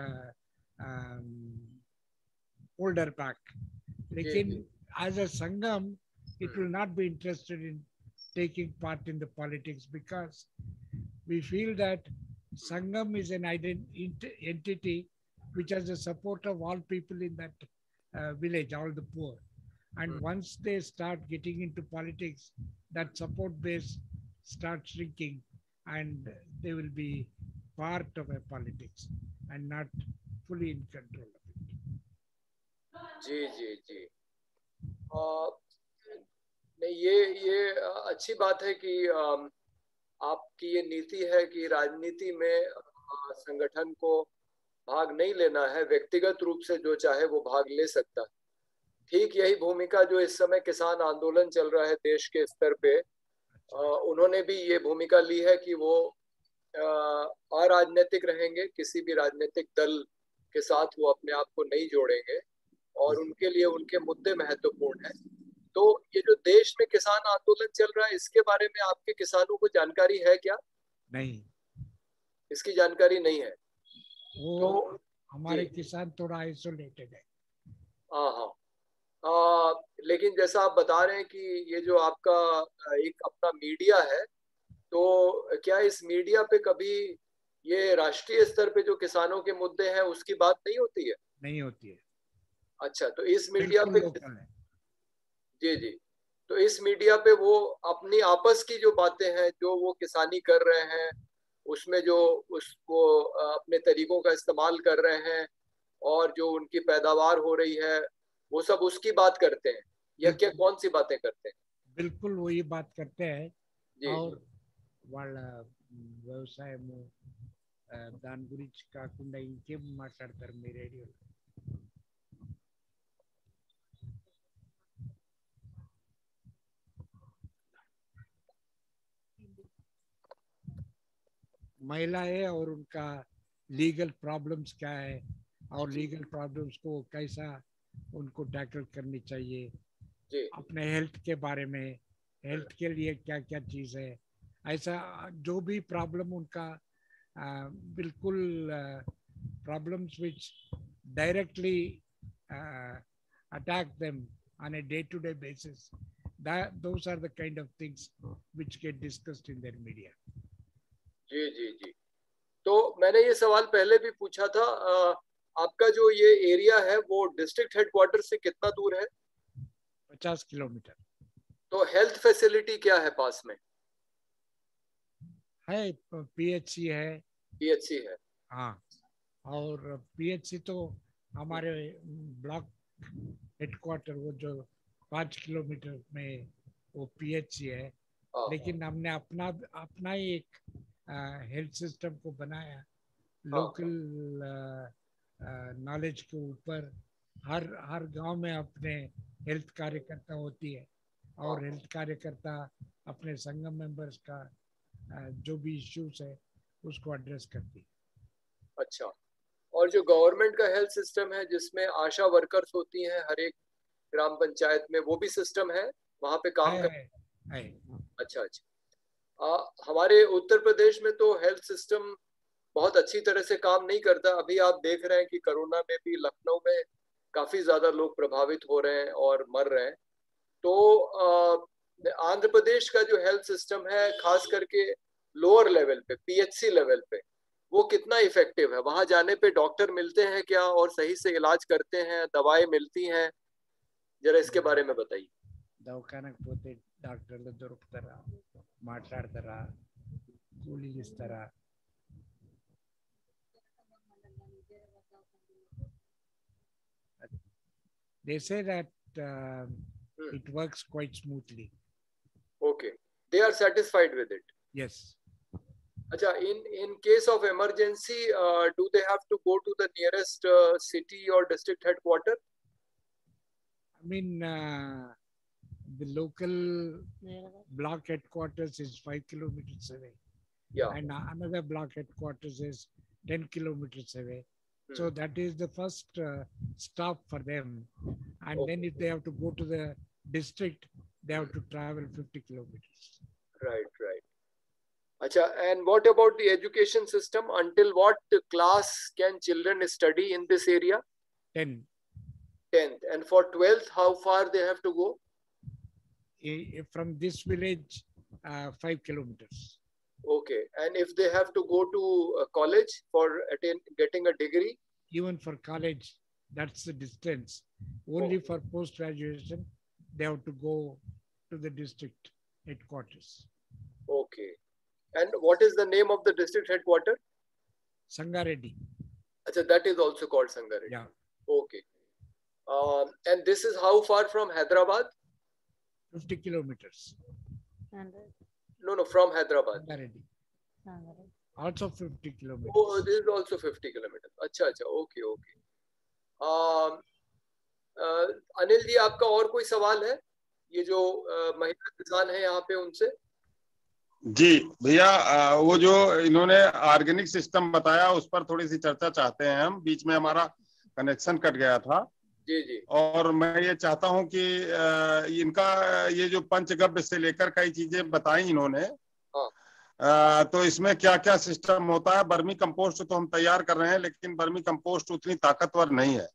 [SPEAKER 1] hold her back. Lekin as a Sangam, it will not be interested in taking part in the politics, because we feel that Sangam is an entity which has the support of all people in that village, all the poor. And once they start getting into politics, that support base starts shrinking, and they will be part of a politics and not fully in control of it.
[SPEAKER 2] जी जी जी। नहीं, ये अच्छी बात है कि आपकी ये नीति है कि राजनीति में संगठन को भाग नहीं लेना है, व्यक्तिगत रूप से जो चाहे वो भाग ले सकता है। ठीक यही भूमिका जो इस समय किसान आंदोलन चल रहा है देश के स्तर पे, उन्होंने भी ये भूमिका ली है कि वो अराजनीतिक रहेंगे, किसी भी राजनीतिक दल के साथ वो अपने आप को नहीं जोड़ेंगे, और उनके लिए उनके मुद्दे महत्वपूर्ण हैं। तो ये जो देश में किसान आंदोलन चल रहा है, इसके बारे में आपके किसानों को जानकारी है क्या?
[SPEAKER 1] नहीं,
[SPEAKER 2] इसकी जानकारी नहीं है।
[SPEAKER 1] वो तो हमारे किसान थोड़ा आइसोलेटेड है।
[SPEAKER 2] हाँ हाँ। लेकिन जैसा आप बता रहे हैं कि ये जो आपका एक अपना मीडिया है, तो क्या इस मीडिया पे कभी ये राष्ट्रीय स्तर पे जो किसानों के मुद्दे हैं उसकी बात नहीं होती है?
[SPEAKER 1] नहीं होती है।
[SPEAKER 2] अच्छा, तो इस मीडिया पे
[SPEAKER 1] है।
[SPEAKER 2] जी जी, तो इस मीडिया पे वो अपनी आपस की जो बातें हैं, जो वो किसानी कर रहे हैं, उसमें जो उसको अपने तरीकों का इस्तेमाल कर रहे हैं और जो उनकी पैदावार हो रही है, वो सब उसकी बात करते हैं, या क्या कौन सी बातें करते हैं?
[SPEAKER 1] बिल्कुल वही बात करते हैं। और వాళ్ళ వ్యవసాయము దాని గురించి కాకుండా ఇంకేం మాట్లాడతారు మీ రేడియోలో? महिलाएं और उनका लीगल प्रॉब्लम्स क्या है, और लीगल प्रॉब्लम्स को कैसा उनको टैकल करनी चाहिए, अपने हेल्थ के बारे में, हेल्थ के लिए क्या क्या चीज़ है, ऐसा जो भी प्रॉब्लम उनका बिल्कुल problems which directly attack them on a day-to-day basis, those are the kind of things which get discussed in their media.
[SPEAKER 2] जी जी जी। तो मैंने ये सवाल पहले भी पूछा था, आपका जो ये एरिया है वो डिस्ट्रिक्ट हेडक्वार्टर से कितना दूर है?
[SPEAKER 1] 50 किलोमीटर।
[SPEAKER 2] तो हेल्थ फैसिलिटी क्या है पास में?
[SPEAKER 1] है, पीएचसी है।
[SPEAKER 2] पीएचसी है,
[SPEAKER 1] हाँ, और पीएचसी तो हमारे ब्लॉक हेडक्वार्टर वो जो 5 किलोमीटर में वो पीएचसी है,
[SPEAKER 2] हाँ,
[SPEAKER 1] लेकिन हमने अपना अपना ही एक हेल्थ सिस्टम को बनाया लोकल नॉलेज के ऊपर। हर गांव में अपने हेल्थ कार्यकर्ता होती है और हेल्थ कार्यकर्ता अपने संगम मेंबर्स का जो भी इश्यूज है उसको एड्रेस करती है।
[SPEAKER 2] अच्छा। और जो गवर्नमेंट का हेल्थ सिस्टम है जिसमें आशा वर्कर्स होती हैं हर एक ग्राम पंचायत में, वो भी सिस्टम है वहां पे काम कर?
[SPEAKER 1] है।
[SPEAKER 2] अच्छा अच्छा। हमारे उत्तर प्रदेश में तो हेल्थ सिस्टम बहुत अच्छी तरह से काम नहीं करता। अभी आप देख रहे हैं कि कोरोना में भी लखनऊ में काफी ज्यादा लोग प्रभावित हो रहे हैं और मर रहे हैं। तो आंध्र प्रदेश का जो हेल्थ सिस्टम है खास करके लोअर लेवल पे, पीएचसी लेवल पे, वो कितना इफेक्टिव है? वहां जाने पे डॉक्टर मिलते हैं क्या और सही से इलाज करते हैं, दवाएं मिलती हैं? जरा इसके बारे में बताइए।
[SPEAKER 1] దవాఖానకు పోతే డాక్టర్లు దొరుకుతారా, మాట్లాడతారా, కూలీలు ఇస్తారా? They say that it works quite smoothly.
[SPEAKER 2] Okay, they are satisfied with it.
[SPEAKER 1] Yes.
[SPEAKER 2] Acha, in case of emergency, do they have to go to the nearest city or district headquarter?
[SPEAKER 1] I mean, the local block headquarters is 5 kilometers away.
[SPEAKER 2] Yeah.
[SPEAKER 1] And another block headquarters is 10 kilometers away. So that is the first stop for them. And then if they have to go to the district, they have to travel 50 kilometers.
[SPEAKER 2] Right, right. Acha, and what about the education system? Until what class can children study in this area?
[SPEAKER 1] 10.
[SPEAKER 2] 10th. And for 12th, how far they have to go?
[SPEAKER 1] From this village, 5 kilometers.
[SPEAKER 2] Okay. And if they have to go to college for getting a degree?
[SPEAKER 1] Even for college, that's the distance. Only for post-graduation, they have to go to the district headquarters.
[SPEAKER 2] Okay. And what is the name of the district headquarters?
[SPEAKER 1] Sangareddy.
[SPEAKER 2] Achha, that is also called Sangareddy.
[SPEAKER 1] Yeah.
[SPEAKER 2] Okay. And this is how far from Hyderabad?
[SPEAKER 1] 50 kilometers.
[SPEAKER 2] No, from Hyderabad.
[SPEAKER 1] Sangareddy. Also 50 kilometers.
[SPEAKER 2] Oh, this is also 50 kilometers. अच्छा अच्छा, okay, okay. अनिल जी, आपका और कोई सवाल है? ये जो महिला किसान है यहाँ पे उनसे?
[SPEAKER 3] जी भैया, वो जो इन्होंने ऑर्गेनिक सिस्टम बताया उस पर थोड़ी सी चर्चा चाहते हैं हम। बीच में हमारा कनेक्शन कट गया था।
[SPEAKER 2] जी जी।
[SPEAKER 3] और मैं ये चाहता हूँ कि इनका ये जो पंचगव्य से लेकर कई चीजें बताई इन्होंने, तो इसमें क्या क्या सिस्टम होता है। बर्मी कंपोस्ट तो हम तैयार कर रहे हैं, लेकिन बर्मी कंपोस्ट उतनी ताकतवर नहीं है।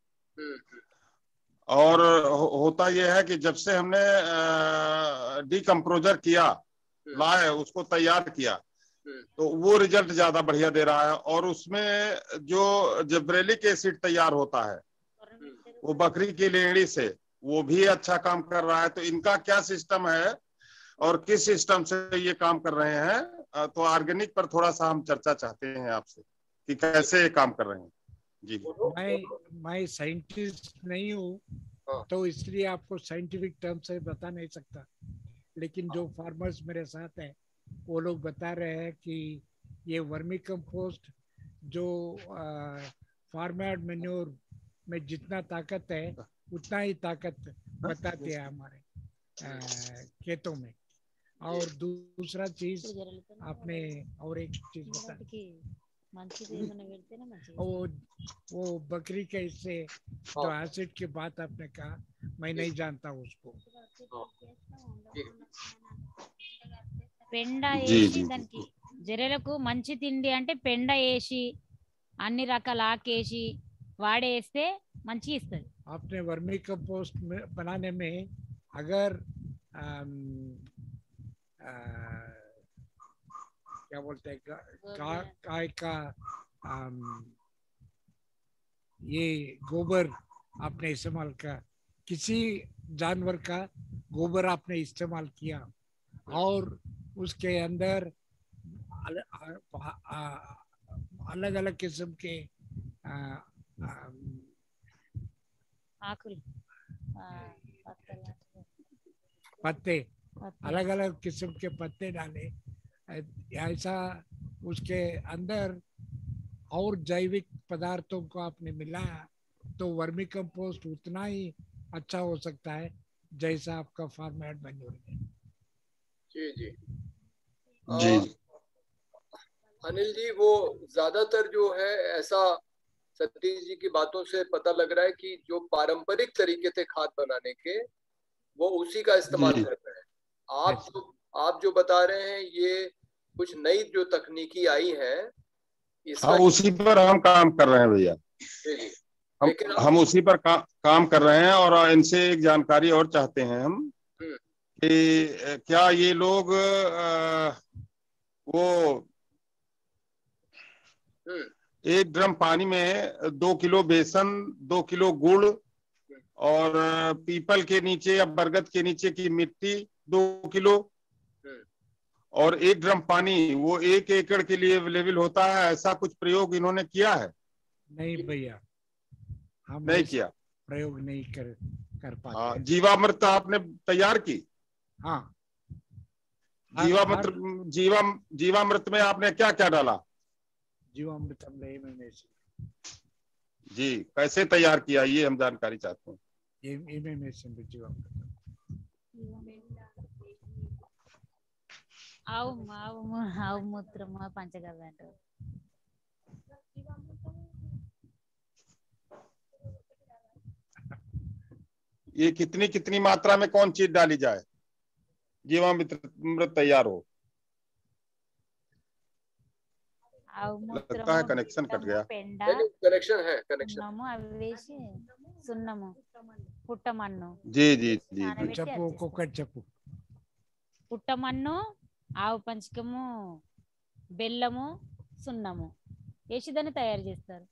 [SPEAKER 3] और होता यह है कि जब से हमने डीकम्पोजर किया, लाए, उसको तैयार किया, तो वो रिजल्ट ज्यादा बढ़िया दे रहा है। और उसमें जो जिब्रेलिक एसिड तैयार होता है वो बकरी की लेंड़ी से, वो भी अच्छा काम कर रहा है। तो इनका क्या सिस्टम है और किस सिस्टम से ये काम कर रहे हैं, तो ऑर्गेनिक पर थोड़ा सा हम चर्चा चाहते हैं आपसे कि कैसे ये काम कर रहे हैं। जी,
[SPEAKER 1] मैं साइंटिस्ट नहीं हूँ, तो इसलिए आपको साइंटिफिक टर्म से बता नहीं सकता। लेकिन जो फार्मर्स मेरे साथ हैं वो लोग बता रहे हैं कि ये वर्मी कंपोस्ट जो फार्मयार्ड मैन्योर में जितना ताकत है उतना ही ताकत बताते हैं हमारे खेतों में। और दूसरा चीज आपने और एक चीज बता, वो बकरी के इससे जो एसिड की बात आपने कहा, मैं नहीं जानता उसको।
[SPEAKER 4] పెండ వేసి దానికి జర్రెలకు మంచి తిండి అంటే పెండ వేసి అన్ని రకాల ఆకేసి వాడేస్తే మంచి ఇస్తుంది।
[SPEAKER 1] आपने वर्मी कंपोस्ट बनाने में अगर क्या बोलते हैं गाय का ये गोबर आपने इस्तेमाल का, किसी जानवर का गोबर आपने इस्तेमाल किया और उसके अंदर अलग अलग किस्म के
[SPEAKER 4] ఆకులు పత్తలు
[SPEAKER 1] पत्ते अलग अलग किस्म के पत्ते डाले, ऐसा उसके अंदर और जैविक पदार्थों को आपने मिलाया तो वर्मी कंपोस्ट उतना ही अच्छा हो सकता है जैसा आपका फॉर्मेट मैन्योर है।
[SPEAKER 2] जी जी
[SPEAKER 3] जी
[SPEAKER 2] अनिल जी, वो ज्यादातर जो है ऐसा सतीश जी की बातों से पता लग रहा है कि जो पारंपरिक तरीके थे खाद बनाने के, वो उसी का इस्तेमाल
[SPEAKER 3] जी।
[SPEAKER 2] कर रहे हैं। आप जो बता रहे हैं ये कुछ नई जो तकनीकी आई है इसका।
[SPEAKER 3] हाँ, उसी पर हम काम कर रहे हैं भैया।
[SPEAKER 2] जी जी।
[SPEAKER 3] हम
[SPEAKER 2] लेकिन
[SPEAKER 3] हम उसी पर काम कर रहे हैं और इनसे एक जानकारी और चाहते हैं हम कि क्या ये लोग वो 1 ड्रम पानी में 2 किलो बेसन, 2 किलो गुड़ और पीपल के नीचे या बरगद के नीचे की मिट्टी 2 किलो और 1 ड्रम पानी, वो 1 एकड़ के लिए अवेलेबल होता है, ऐसा कुछ प्रयोग इन्होंने किया है?
[SPEAKER 1] नहीं भैया, हम
[SPEAKER 3] नहीं
[SPEAKER 1] ऐसा
[SPEAKER 3] किया,
[SPEAKER 1] प्रयोग नहीं कर पाते।
[SPEAKER 3] हाँ। जीवामृत आपने तैयार की?
[SPEAKER 1] हाँ,
[SPEAKER 3] जीवामृत में आपने क्या क्या डाला?
[SPEAKER 1] जीवामृतम में
[SPEAKER 3] जी, कैसे तैयार किया ये हम जानकारी चाहते हैं।
[SPEAKER 1] जीवामृतम
[SPEAKER 4] ఆవు మూత్రము పంచగవ్య అంటారు.
[SPEAKER 3] ये कितनी कितनी मात्रा में कौन चीज डाली जाए जीवामृत तैयार हो? लगता है कनेक्शन कट गया।
[SPEAKER 2] कनेक्शन है, कनेक्शन।
[SPEAKER 4] అవి వేసి సున్నము పుట్టమన్ను.
[SPEAKER 3] जी जी जी
[SPEAKER 1] చెప్పు, ఒక్కొక్కటి చెప్పు.
[SPEAKER 4] పుట్టమన్ను, ఆవు పంచకము, బెల్లము, సున్నము వేసి దాన్ని తయారు చేస్తారు.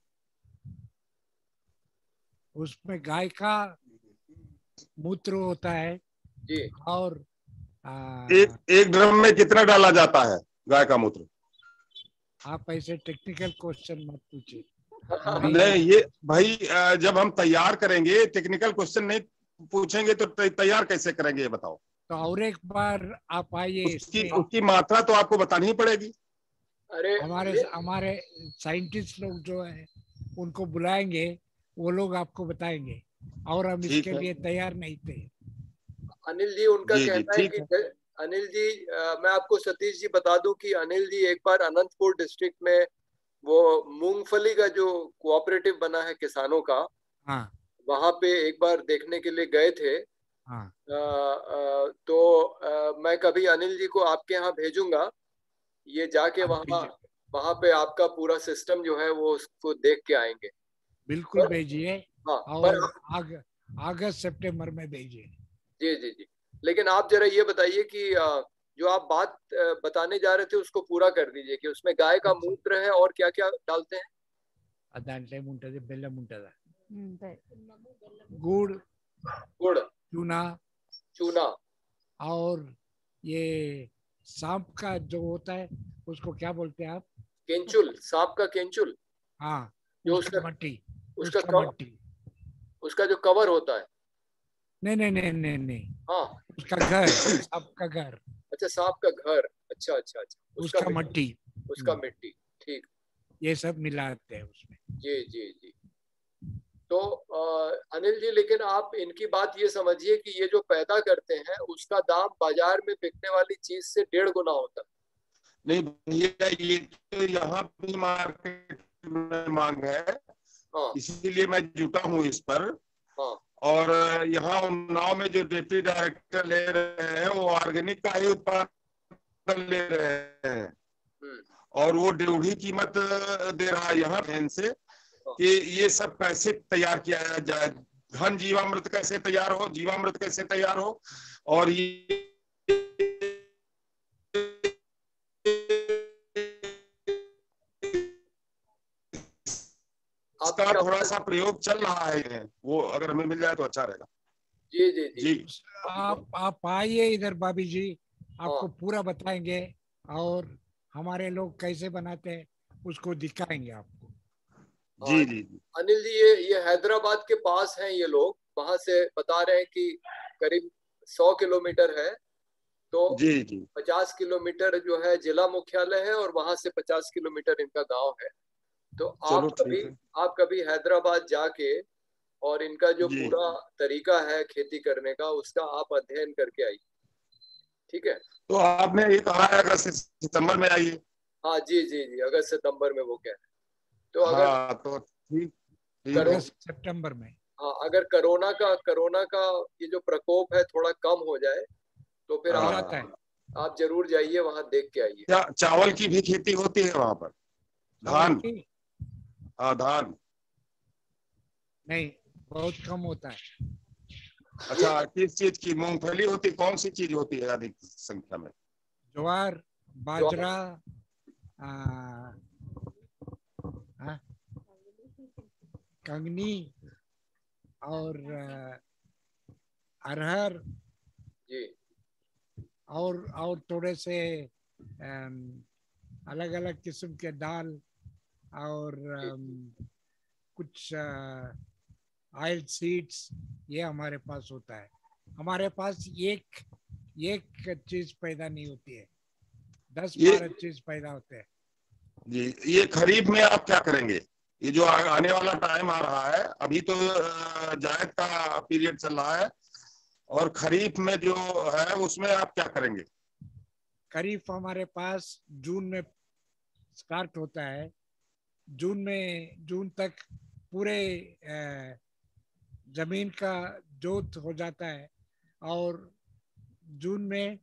[SPEAKER 1] उसमें गाय का मूत्र होता है
[SPEAKER 2] जी।
[SPEAKER 1] और
[SPEAKER 3] एक ड्रम में कितना डाला जाता है गाय का मूत्र?
[SPEAKER 1] आप ऐसे टेक्निकल क्वेश्चन मत पूछिए।
[SPEAKER 3] नहीं, ये भाई जब हम तैयार करेंगे टेक्निकल क्वेश्चन नहीं पूछेंगे तो तैयार कैसे करेंगे ये बताओ।
[SPEAKER 1] तो और एक बार आप आइए,
[SPEAKER 3] उसकी मात्रा तो आपको बतानी ही पड़ेगी।
[SPEAKER 2] अरे
[SPEAKER 1] हमारे साइंटिस्ट लोग जो है उनको बुलाएंगे, वो लोग आपको बताएंगे, और हम इसके लिए तैयार नहीं थे।
[SPEAKER 2] अनिल जी, उनका कहना है कि अनिल जी, मैं आपको सतीश जी बता दूं कि अनिल जी एक बार अनंतपुर डिस्ट्रिक्ट में वो मूंगफली का जो कोऑपरेटिव बना है किसानों का,
[SPEAKER 1] हाँ,
[SPEAKER 2] वहां पे एक बार देखने के लिए गए थे।
[SPEAKER 1] हाँ,
[SPEAKER 2] तो मैं कभी अनिल जी को आपके यहाँ भेजूंगा, ये जाके वहां पे आपका पूरा सिस्टम जो है वो उसको देख के आएंगे।
[SPEAKER 1] बिल्कुल भेजिए।
[SPEAKER 2] हाँ,
[SPEAKER 1] और अगस्त सितंबर में भेजिए।
[SPEAKER 2] जी जी जी। लेकिन आप जरा ये बताइए कि जो आप बात बताने जा रहे थे उसको पूरा कर दीजिए कि उसमें गाय का मूत्र है और क्या क्या डालते हैं।
[SPEAKER 1] దాంట్లో ఏముంటది? బెల్లం ఉంటదా, गुड़, चूना और ये सांप का जो होता है उसको क्या बोलते हैं आप?
[SPEAKER 2] केंचुल, सांप का केंचुल।
[SPEAKER 1] हाँ,
[SPEAKER 2] जो
[SPEAKER 1] उसका मट्टी,
[SPEAKER 2] मट्टी, उसका जो कवर होता है।
[SPEAKER 1] नहीं,
[SPEAKER 2] हाँ,
[SPEAKER 1] उसका घर, सांप का घर।
[SPEAKER 2] अच्छा, सांप का घर। अच्छा अच्छा अच्छा।
[SPEAKER 1] उसका मट्टी,
[SPEAKER 2] उसका मिट्टी, ठीक।
[SPEAKER 1] ये सब मिलाते हैं उसमें।
[SPEAKER 2] जी जी जी। तो अनिल जी, लेकिन आप इनकी बात ये समझिए कि ये जो पैदा करते हैं उसका दाम बाजार में बिकने वाली चीज से 1.5 गुना होता है।
[SPEAKER 3] नहीं भैया, ये तो यहाँ भी मार्केट में मांग है।
[SPEAKER 2] हाँ,
[SPEAKER 3] इसीलिए मैं जुटा हूँ इस पर।
[SPEAKER 2] हाँ,
[SPEAKER 3] और यहाँ उन्नाव में जो डिप्टी डायरेक्टर ले रहे हैं वो ऑर्गेनिक का ही उत्पादन ले रहे हैं और वो ड्यूढ़ी कीमत दे रहा है यहाँ से कि ये सब कैसे तैयार किया जाए, घन जीवामृत कैसे तैयार हो, जीवामृत कैसे तैयार हो, और ये इसका थोड़ा सा प्रयोग चल रहा है, वो अगर हमें मिल जाए तो अच्छा रहेगा।
[SPEAKER 2] जी जी जी।
[SPEAKER 1] आप आइए इधर भाभी जी, आपको पूरा बताएंगे और हमारे लोग कैसे बनाते हैं उसको दिखाएंगे आपको।
[SPEAKER 3] जी जी।
[SPEAKER 2] अनिल जी, ये हैदराबाद के पास हैं ये लोग, वहां से बता रहे हैं कि करीब 100 किलोमीटर है, तो
[SPEAKER 3] जी जी
[SPEAKER 2] 50 किलोमीटर जो है जिला मुख्यालय है और वहां से 50 किलोमीटर इनका गांव है। तो
[SPEAKER 3] चलो ठीक है।
[SPEAKER 2] आप कभी हैदराबाद जाके और इनका जो
[SPEAKER 3] जी
[SPEAKER 2] पूरा तरीका है खेती करने का उसका आप अध्ययन करके आइए, ठीक है।
[SPEAKER 3] तो आपने ये कहा है अगस्त सितंबर में आइए।
[SPEAKER 2] हाँ जी जी जी, अगस्त सितंबर में वो कह रहे हैं। तो अगर
[SPEAKER 3] हाँ तो ठीक ठीक है।
[SPEAKER 1] अगस्त सितंबर में।
[SPEAKER 2] हाँ, अगर कोरोना का ये जो प्रकोप है थोड़ा कम हो जाए तो फिर
[SPEAKER 1] हो
[SPEAKER 3] हाँ
[SPEAKER 1] जाता है।
[SPEAKER 2] आप जरूर जाइए, वहां देख के आइए।
[SPEAKER 3] क्या चावल की भी खेती होती है वहां पर?
[SPEAKER 1] चावल
[SPEAKER 3] धान?
[SPEAKER 1] की
[SPEAKER 3] हाँ धान।
[SPEAKER 1] नहीं, बहुत कम होता है।
[SPEAKER 3] अच्छा, किस चीज की मूंगफली होती, कौन सी चीज होती है अधिक संख्या में?
[SPEAKER 1] ज्वार, बाजरा, आ, हाँ, कंगनी और अरहर
[SPEAKER 2] जी
[SPEAKER 1] और थोड़े से अलग अलग किस्म के दाल और कुछ ऑयल सीड्स, ये हमारे पास होता है। हमारे पास एक चीज पैदा नहीं होती है, 10-12 चीज पैदा होते हैं।
[SPEAKER 3] जी, ये खरीफ में आप क्या करेंगे? ये जो आने वाला टाइम आ रहा है, अभी तो जायद का पीरियड चल रहा है, और खरीफ में जो है उसमें आप क्या करेंगे?
[SPEAKER 1] खरीफ हमारे पास जून में स्टार्ट होता है। जून तक पूरे जमीन का जोत हो जाता है और जून में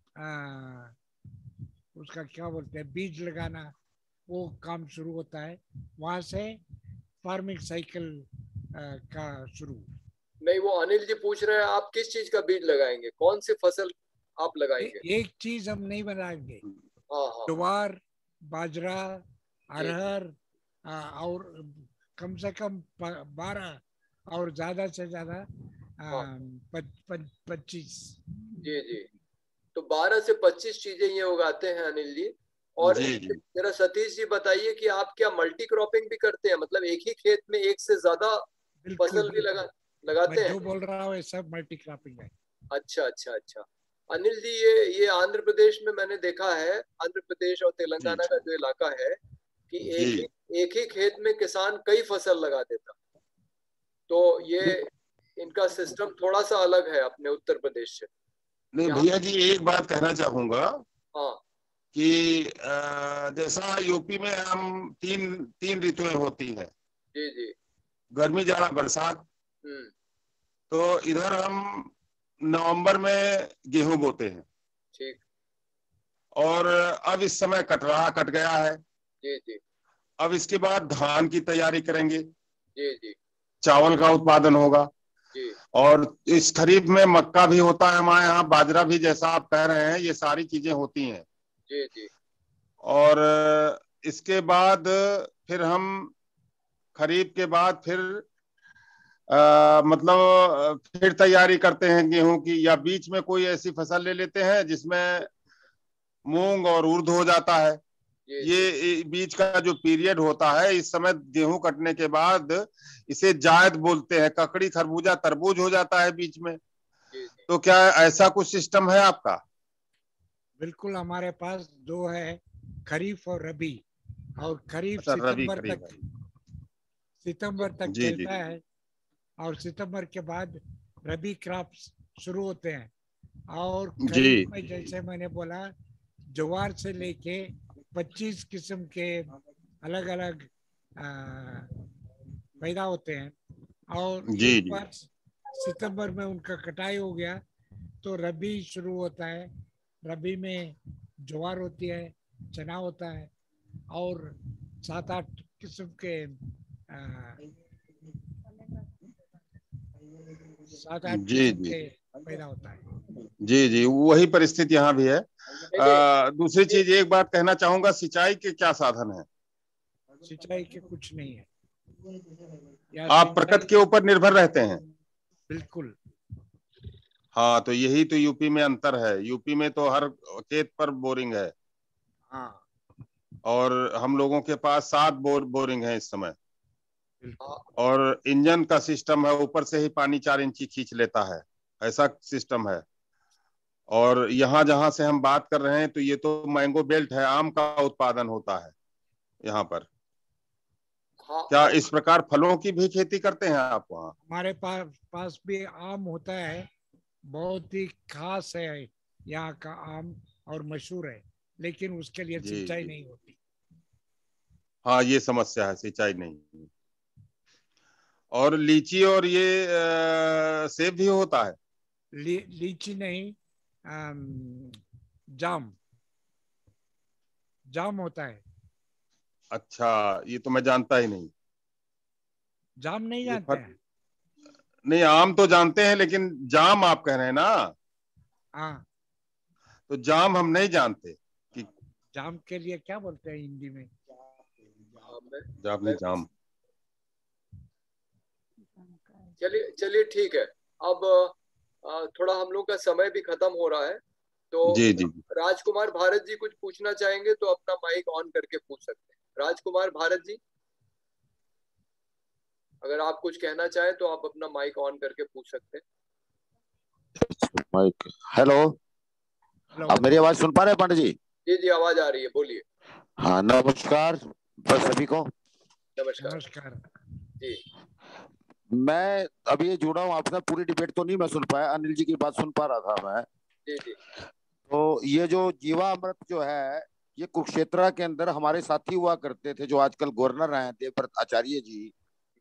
[SPEAKER 1] उसका क्या बोलते हैं, बीज लगाना, वो काम शुरू होता है। वहां से फार्मिंग साइकिल का शुरू।
[SPEAKER 2] नहीं, वो अनिल जी पूछ रहे हैं आप किस चीज का बीज लगाएंगे, कौन सी फसल आप लगाएंगे?
[SPEAKER 1] एक चीज हम नहीं बनाएंगे।
[SPEAKER 2] हाँ हाँ
[SPEAKER 1] ज्वार, बाजरा,
[SPEAKER 2] जी
[SPEAKER 1] अरहर और कम से कम 12 और ज्यादा से ज्यादा
[SPEAKER 2] हाँ
[SPEAKER 1] 25।
[SPEAKER 2] जी जी। तो 12 से 25 चीजें ये उगाते हैं अनिल जी। और
[SPEAKER 3] जी जी
[SPEAKER 2] जरा सतीश जी बताइए कि आप क्या मल्टी क्रॉपिंग भी करते हैं, मतलब एक ही खेत में एक से ज्यादा
[SPEAKER 1] बिल्कुल
[SPEAKER 2] फसल भी
[SPEAKER 1] बिल्कुल,
[SPEAKER 2] लगाते
[SPEAKER 1] मैं
[SPEAKER 2] हैं?
[SPEAKER 1] जो बोल रहा हूँ ये सब मल्टी क्रॉपिंग है।
[SPEAKER 2] अच्छा अच्छा अच्छा। अनिल जी, ये आंध्र प्रदेश में मैंने देखा है, आंध्र प्रदेश और
[SPEAKER 3] जी
[SPEAKER 2] तेलंगाना का जो इलाका है कि
[SPEAKER 3] जी।
[SPEAKER 2] एक ही खेत में किसान कई फसल लगा देता। तो ये इनका सिस्टम थोड़ा सा अलग है अपने उत्तर प्रदेश से।
[SPEAKER 3] नहीं
[SPEAKER 2] यहाँ
[SPEAKER 3] भैया जी, एक बात कहना चाहूंगा
[SPEAKER 2] हाँ
[SPEAKER 3] कि जैसा यूपी में हम तीन तीन ऋतुएं होती है,
[SPEAKER 2] जी जी।
[SPEAKER 3] गर्मी जाड़ा बरसात,
[SPEAKER 2] हम्म,
[SPEAKER 3] तो इधर हम नवंबर में गेहूं बोते हैं,
[SPEAKER 2] ठीक।
[SPEAKER 3] और अब इस समय कट गया है।
[SPEAKER 2] जी जी
[SPEAKER 3] अब इसके बाद धान की तैयारी करेंगे,
[SPEAKER 2] जी जी
[SPEAKER 3] चावल का उत्पादन होगा,
[SPEAKER 2] जी
[SPEAKER 3] और इस खरीफ में मक्का भी होता है हमारे यहाँ, बाजरा भी, जैसा आप कह रहे हैं, ये सारी चीजें होती हैं।
[SPEAKER 2] जी जी
[SPEAKER 3] और इसके बाद फिर हम खरीफ के बाद फिर मतलब फिर तैयारी करते हैं गेहूं की, या बीच में कोई ऐसी फसल ले लेते हैं जिसमें मूंग और उर्द हो जाता है।
[SPEAKER 2] जी जी
[SPEAKER 3] ये बीच का जो पीरियड होता है, इस समय गेहूं कटने के बाद इसे जायद बोलते हैं, ककड़ी खरबूजा तरबूज हो जाता है बीच में।
[SPEAKER 2] जी जी।
[SPEAKER 3] तो क्या ऐसा कुछ सिस्टम है आपका?
[SPEAKER 1] बिल्कुल, हमारे पास दो है, खरीफ और रबी। और खरीफ
[SPEAKER 3] अच्छा, रबी खरीफ है।
[SPEAKER 1] सितंबर तक
[SPEAKER 3] जी जी
[SPEAKER 1] चलता है और सितंबर के बाद रबी क्रॉप्स शुरू होते हैं। और
[SPEAKER 3] जी
[SPEAKER 1] खरीफ में जैसे मैंने बोला, ज्वार से लेके 25 किस्म के अलग अलग पैदा होते हैं। और
[SPEAKER 3] जी
[SPEAKER 1] एक
[SPEAKER 3] जी
[SPEAKER 1] बार सितंबर में उनका कटाई हो गया तो रबी शुरू होता है। रबी में ज्वार होती है, चना होता है और 7-8 किस्म के 7-8
[SPEAKER 3] जी
[SPEAKER 1] किस्म
[SPEAKER 3] जी
[SPEAKER 1] के पैदा होता है।
[SPEAKER 3] जी जी, वही परिस्थिति यहाँ भी है।
[SPEAKER 2] नहीं नहीं,
[SPEAKER 3] दूसरी चीज, एक बात कहना चाहूंगा, सिंचाई के क्या साधन है?
[SPEAKER 1] सिंचाई के कुछ नहीं है या
[SPEAKER 3] आप
[SPEAKER 1] सिंचाई,
[SPEAKER 3] प्रकृति के ऊपर निर्भर रहते हैं?
[SPEAKER 1] बिल्कुल।
[SPEAKER 3] हाँ, तो यही तो यूपी में अंतर है। यूपी में तो हर खेत पर बोरिंग है,
[SPEAKER 1] हाँ,
[SPEAKER 3] और हम लोगों के पास 7 बोरिंग है इस समय। और इंजन का सिस्टम है, ऊपर से ही पानी 4 इंची खींच लेता है, ऐसा सिस्टम है। और यहाँ जहाँ से हम बात कर रहे हैं तो ये तो मैंगो बेल्ट है, आम का उत्पादन होता है यहाँ पर। क्या इस प्रकार फलों की भी खेती करते हैं आप वहाँ?
[SPEAKER 1] हमारे पास भी आम होता है, बहुत ही खास है यहाँ का आम और मशहूर है, लेकिन उसके लिए सिंचाई नहीं होती।
[SPEAKER 3] हाँ, ये समस्या है, सिंचाई नहीं। और लीची और ये सेब भी होता है?
[SPEAKER 1] लीची नहीं, जाम होता है।
[SPEAKER 3] अच्छा, ये तो मैं जानता ही नहीं।
[SPEAKER 1] जाम नहीं जानते हैं?
[SPEAKER 3] नहीं, आम तो जानते हैं, लेकिन जाम आप कह रहे हैं ना?
[SPEAKER 1] हाँ।
[SPEAKER 3] तो जाम हम नहीं जानते कि
[SPEAKER 1] जाम के लिए क्या बोलते हैं हिंदी में?
[SPEAKER 3] जाम नहीं, जाम।
[SPEAKER 2] चलिए ठीक है। अब थोड़ा हम लोग का समय भी खत्म हो रहा है, तो
[SPEAKER 3] जी जी।
[SPEAKER 2] राजकुमार भारत जी कुछ पूछना चाहेंगे तो अपना माइक ऑन करके पूछ सकते हैं। राजकुमार भारत जी, अगर आप कुछ कहना चाहें तो आप अपना माइक ऑन करके पूछ सकते हैं।
[SPEAKER 7] माइक, हेलो, आप मेरी आवाज सुन पा रहे हैं पांडे जी?
[SPEAKER 2] जी जी, आवाज आ रही है, बोलिए।
[SPEAKER 7] हाँ, नमस्कार सभी को।
[SPEAKER 2] नमस्कार जी।
[SPEAKER 7] मैं अभी जुड़ा हूँ आपसे, पूरी डिबेट तो नहीं मैं सुन पाया, अनिल जी की बात सुन पा रहा था मैं।
[SPEAKER 2] जी जी।
[SPEAKER 7] तो ये जो जीवामृत जो है, ये कुरुक्षेत्र के अंदर हमारे साथी हुआ करते थे, जो आजकल गवर्नर हैं देवव्रत आचार्य जी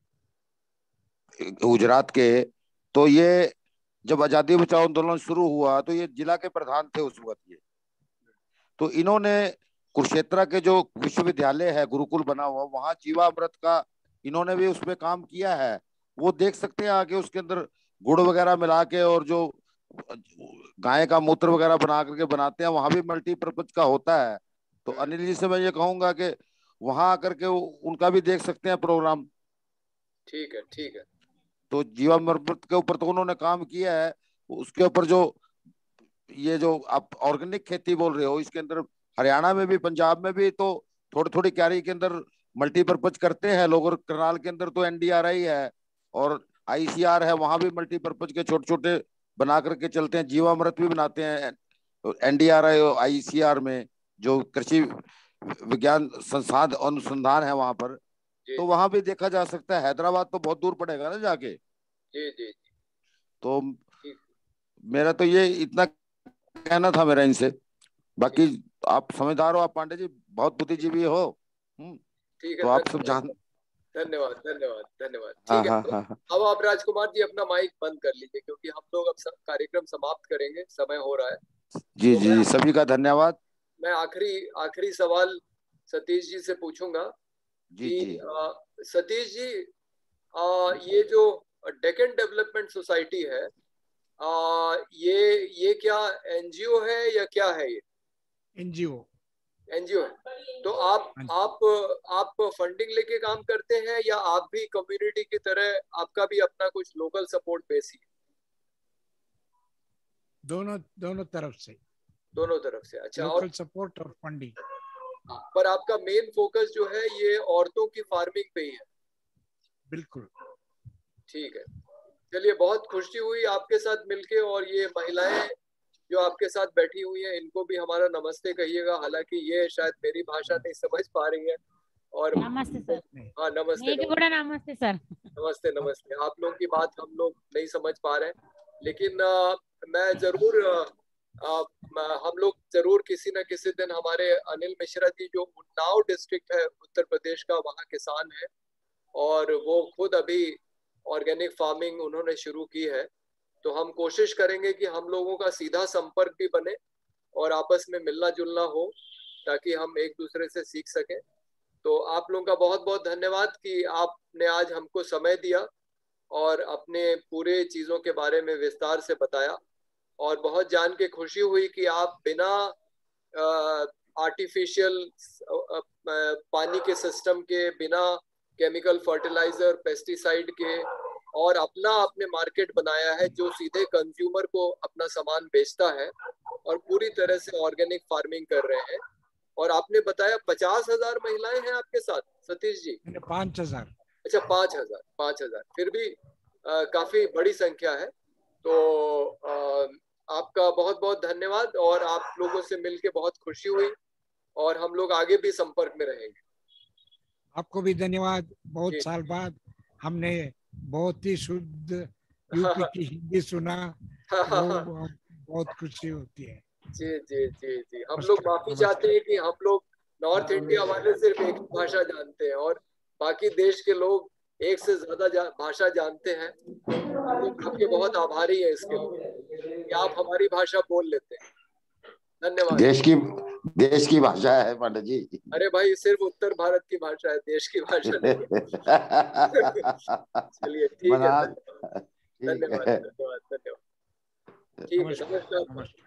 [SPEAKER 7] गुजरात के। तो ये जब आजादी बचाओ आंदोलन शुरू हुआ तो ये जिला के प्रधान थे उस वक्त। ये तो इन्होंने कुरुक्षेत्र के जो विश्वविद्यालय है, गुरुकुल बना हुआ, वहां जीवामृत का इन्होंने भी उसमें काम किया है। वो देख सकते हैं आके, उसके अंदर गुड़ वगैरह मिला के और जो गाय का मूत्र वगैरह बना करके बनाते हैं, वहां भी मल्टीपर्पज का होता है। तो अनिल जी से मैं ये कहूंगा कि वहां आकर के उनका भी देख सकते हैं प्रोग्राम।
[SPEAKER 2] ठीक है ठीक है।
[SPEAKER 7] तो जीवामृत के ऊपर तो उन्होंने काम किया है। उसके ऊपर जो ये जो आप ऑर्गेनिक खेती बोल रहे हो, इसके अंदर हरियाणा में भी, पंजाब में भी तो थोड़ी थोड़ी क्यारी के अंदर मल्टीपर्पज करते हैं लोग। और करनाल के अंदर तो एनडीआरआई है और आईसीआर है, वहां भी मल्टीपर्पज के छोटे छोटे बना करके चलते हैं। जीवामृत भी बनाते हैं एनडीआरआई और आईसीआर में, जो कृषि विज्ञान संस्थान अनुसंधान है वहां पर। तो वहां भी देखा जा सकता है। हैदराबाद तो बहुत दूर पड़ेगा ना जाके।
[SPEAKER 2] जी जी।
[SPEAKER 7] तो मेरा तो ये इतना कहना था मेरा इनसे। बाकी आप समझदार हो, आप पांडे जी बहुत बुद्धिजीवी हो।
[SPEAKER 2] ठीक है,
[SPEAKER 7] तो आप सब जान।
[SPEAKER 2] धन्यवाद धन्यवाद धन्यवाद।
[SPEAKER 7] हाँ,
[SPEAKER 2] ठीक
[SPEAKER 7] हाँ,
[SPEAKER 2] है,
[SPEAKER 7] हाँ।
[SPEAKER 2] अब आप राजकुमार जी अपना माइक बंद कर लीजिए, क्योंकि हम लोग अब कार्यक्रम समाप्त करेंगे, समय हो रहा है।
[SPEAKER 7] जी
[SPEAKER 2] तो
[SPEAKER 7] जी, सभी का धन्यवाद।
[SPEAKER 2] मैं आखिरी सवाल सतीश जी से पूछूंगा
[SPEAKER 7] जी
[SPEAKER 2] कि
[SPEAKER 7] जी।
[SPEAKER 2] सतीश जी, ये जो डेक्कन डेवलपमेंट सोसाइटी है, ये क्या एनजीओ है या क्या है? ये एनजीओ है। तो आप फंडिंग लेके काम करते हैं या आप भी कम्युनिटी की तरह आपका भी अपना कुछ लोकल सपोर्ट बेस ही?
[SPEAKER 1] दोनों तरफ से।
[SPEAKER 2] दोनों तरफ से, अच्छा।
[SPEAKER 1] लोकल सपोर्ट और फंडिंग।
[SPEAKER 2] पर आपका मेन फोकस जो है ये औरतों की फार्मिंग पे ही है?
[SPEAKER 1] बिल्कुल।
[SPEAKER 2] ठीक है, चलिए, बहुत खुशी हुई आपके साथ मिलके। और ये महिलाएं जो आपके साथ बैठी हुई हैं, इनको भी हमारा नमस्ते कहिएगा। हालांकि ये शायद मेरी भाषा नहीं समझ पा रही है। और
[SPEAKER 4] नमस्ते सर।
[SPEAKER 2] हाँ, नमस्ते
[SPEAKER 4] नमस्ते सर।
[SPEAKER 2] नमस्ते नमस्ते। आप लोगों की बात हम लोग नहीं समझ पा रहे हैं, लेकिन मैं जरूर हम लोग जरूर किसी न किसी दिन, हमारे अनिल मिश्रा जी जो उन्नाव डिस्ट्रिक्ट है उत्तर प्रदेश का, वहाँ किसान है और वो खुद अभी ऑर्गेनिक फार्मिंग उन्होंने शुरू की है। तो हम कोशिश करेंगे कि हम लोगों का सीधा संपर्क भी बने और आपस में मिलना जुलना हो, ताकि हम एक दूसरे से सीख सकें। तो आप लोगों का बहुत बहुत धन्यवाद कि आपने आज हमको समय दिया और अपने पूरे चीज़ों के बारे में विस्तार से बताया। और बहुत जान के खुशी हुई कि आप बिना आर्टिफिशियल पानी के सिस्टम के, बिना केमिकल फर्टिलाइजर पेस्टिसाइड के, और आपने मार्केट बनाया है जो सीधे कंज्यूमर को अपना सामान बेचता है और पूरी तरह से ऑर्गेनिक फार्मिंग कर रहे हैं। और आपने बताया 50,000 महिलाएं हैं आपके साथ सतीश जी?
[SPEAKER 1] 5,000।
[SPEAKER 2] अच्छा 5,000 फिर भी काफी बड़ी संख्या है। तो आपका बहुत बहुत धन्यवाद, और आप लोगों से मिलके बहुत खुशी हुई, और हम लोग आगे भी संपर्क में रहेंगे।
[SPEAKER 1] आपको भी धन्यवाद। बहुत
[SPEAKER 2] जी।
[SPEAKER 1] साल बाद हमने बहुत ही शुद्ध यूपी की हिंदी सुना, वो बहुत खुशी होती है।
[SPEAKER 2] जी जी जी जी, हम लोग माफी चाहते हैं कि हम लोग नॉर्थ इंडिया वाले सिर्फ एक ही भाषा जानते हैं, और बाकी देश के लोग एक से ज्यादा भाषा जानते हैं। हम लोग आपके बहुत आभारी हैं इसके लिए कि आप हमारी भाषा बोल लेते हैं। धन्यवाद।
[SPEAKER 7] देश की भाषा है पंडित जी।
[SPEAKER 2] अरे भाई, सिर्फ उत्तर भारत की भाषा है, देश की भाषा नहीं है। चलिए ठीक है, धन्यवाद
[SPEAKER 7] ठीक
[SPEAKER 2] धन्यवाद
[SPEAKER 7] है।
[SPEAKER 2] धन्यवाद धन्यवाद। ठीक है, नमस्कार।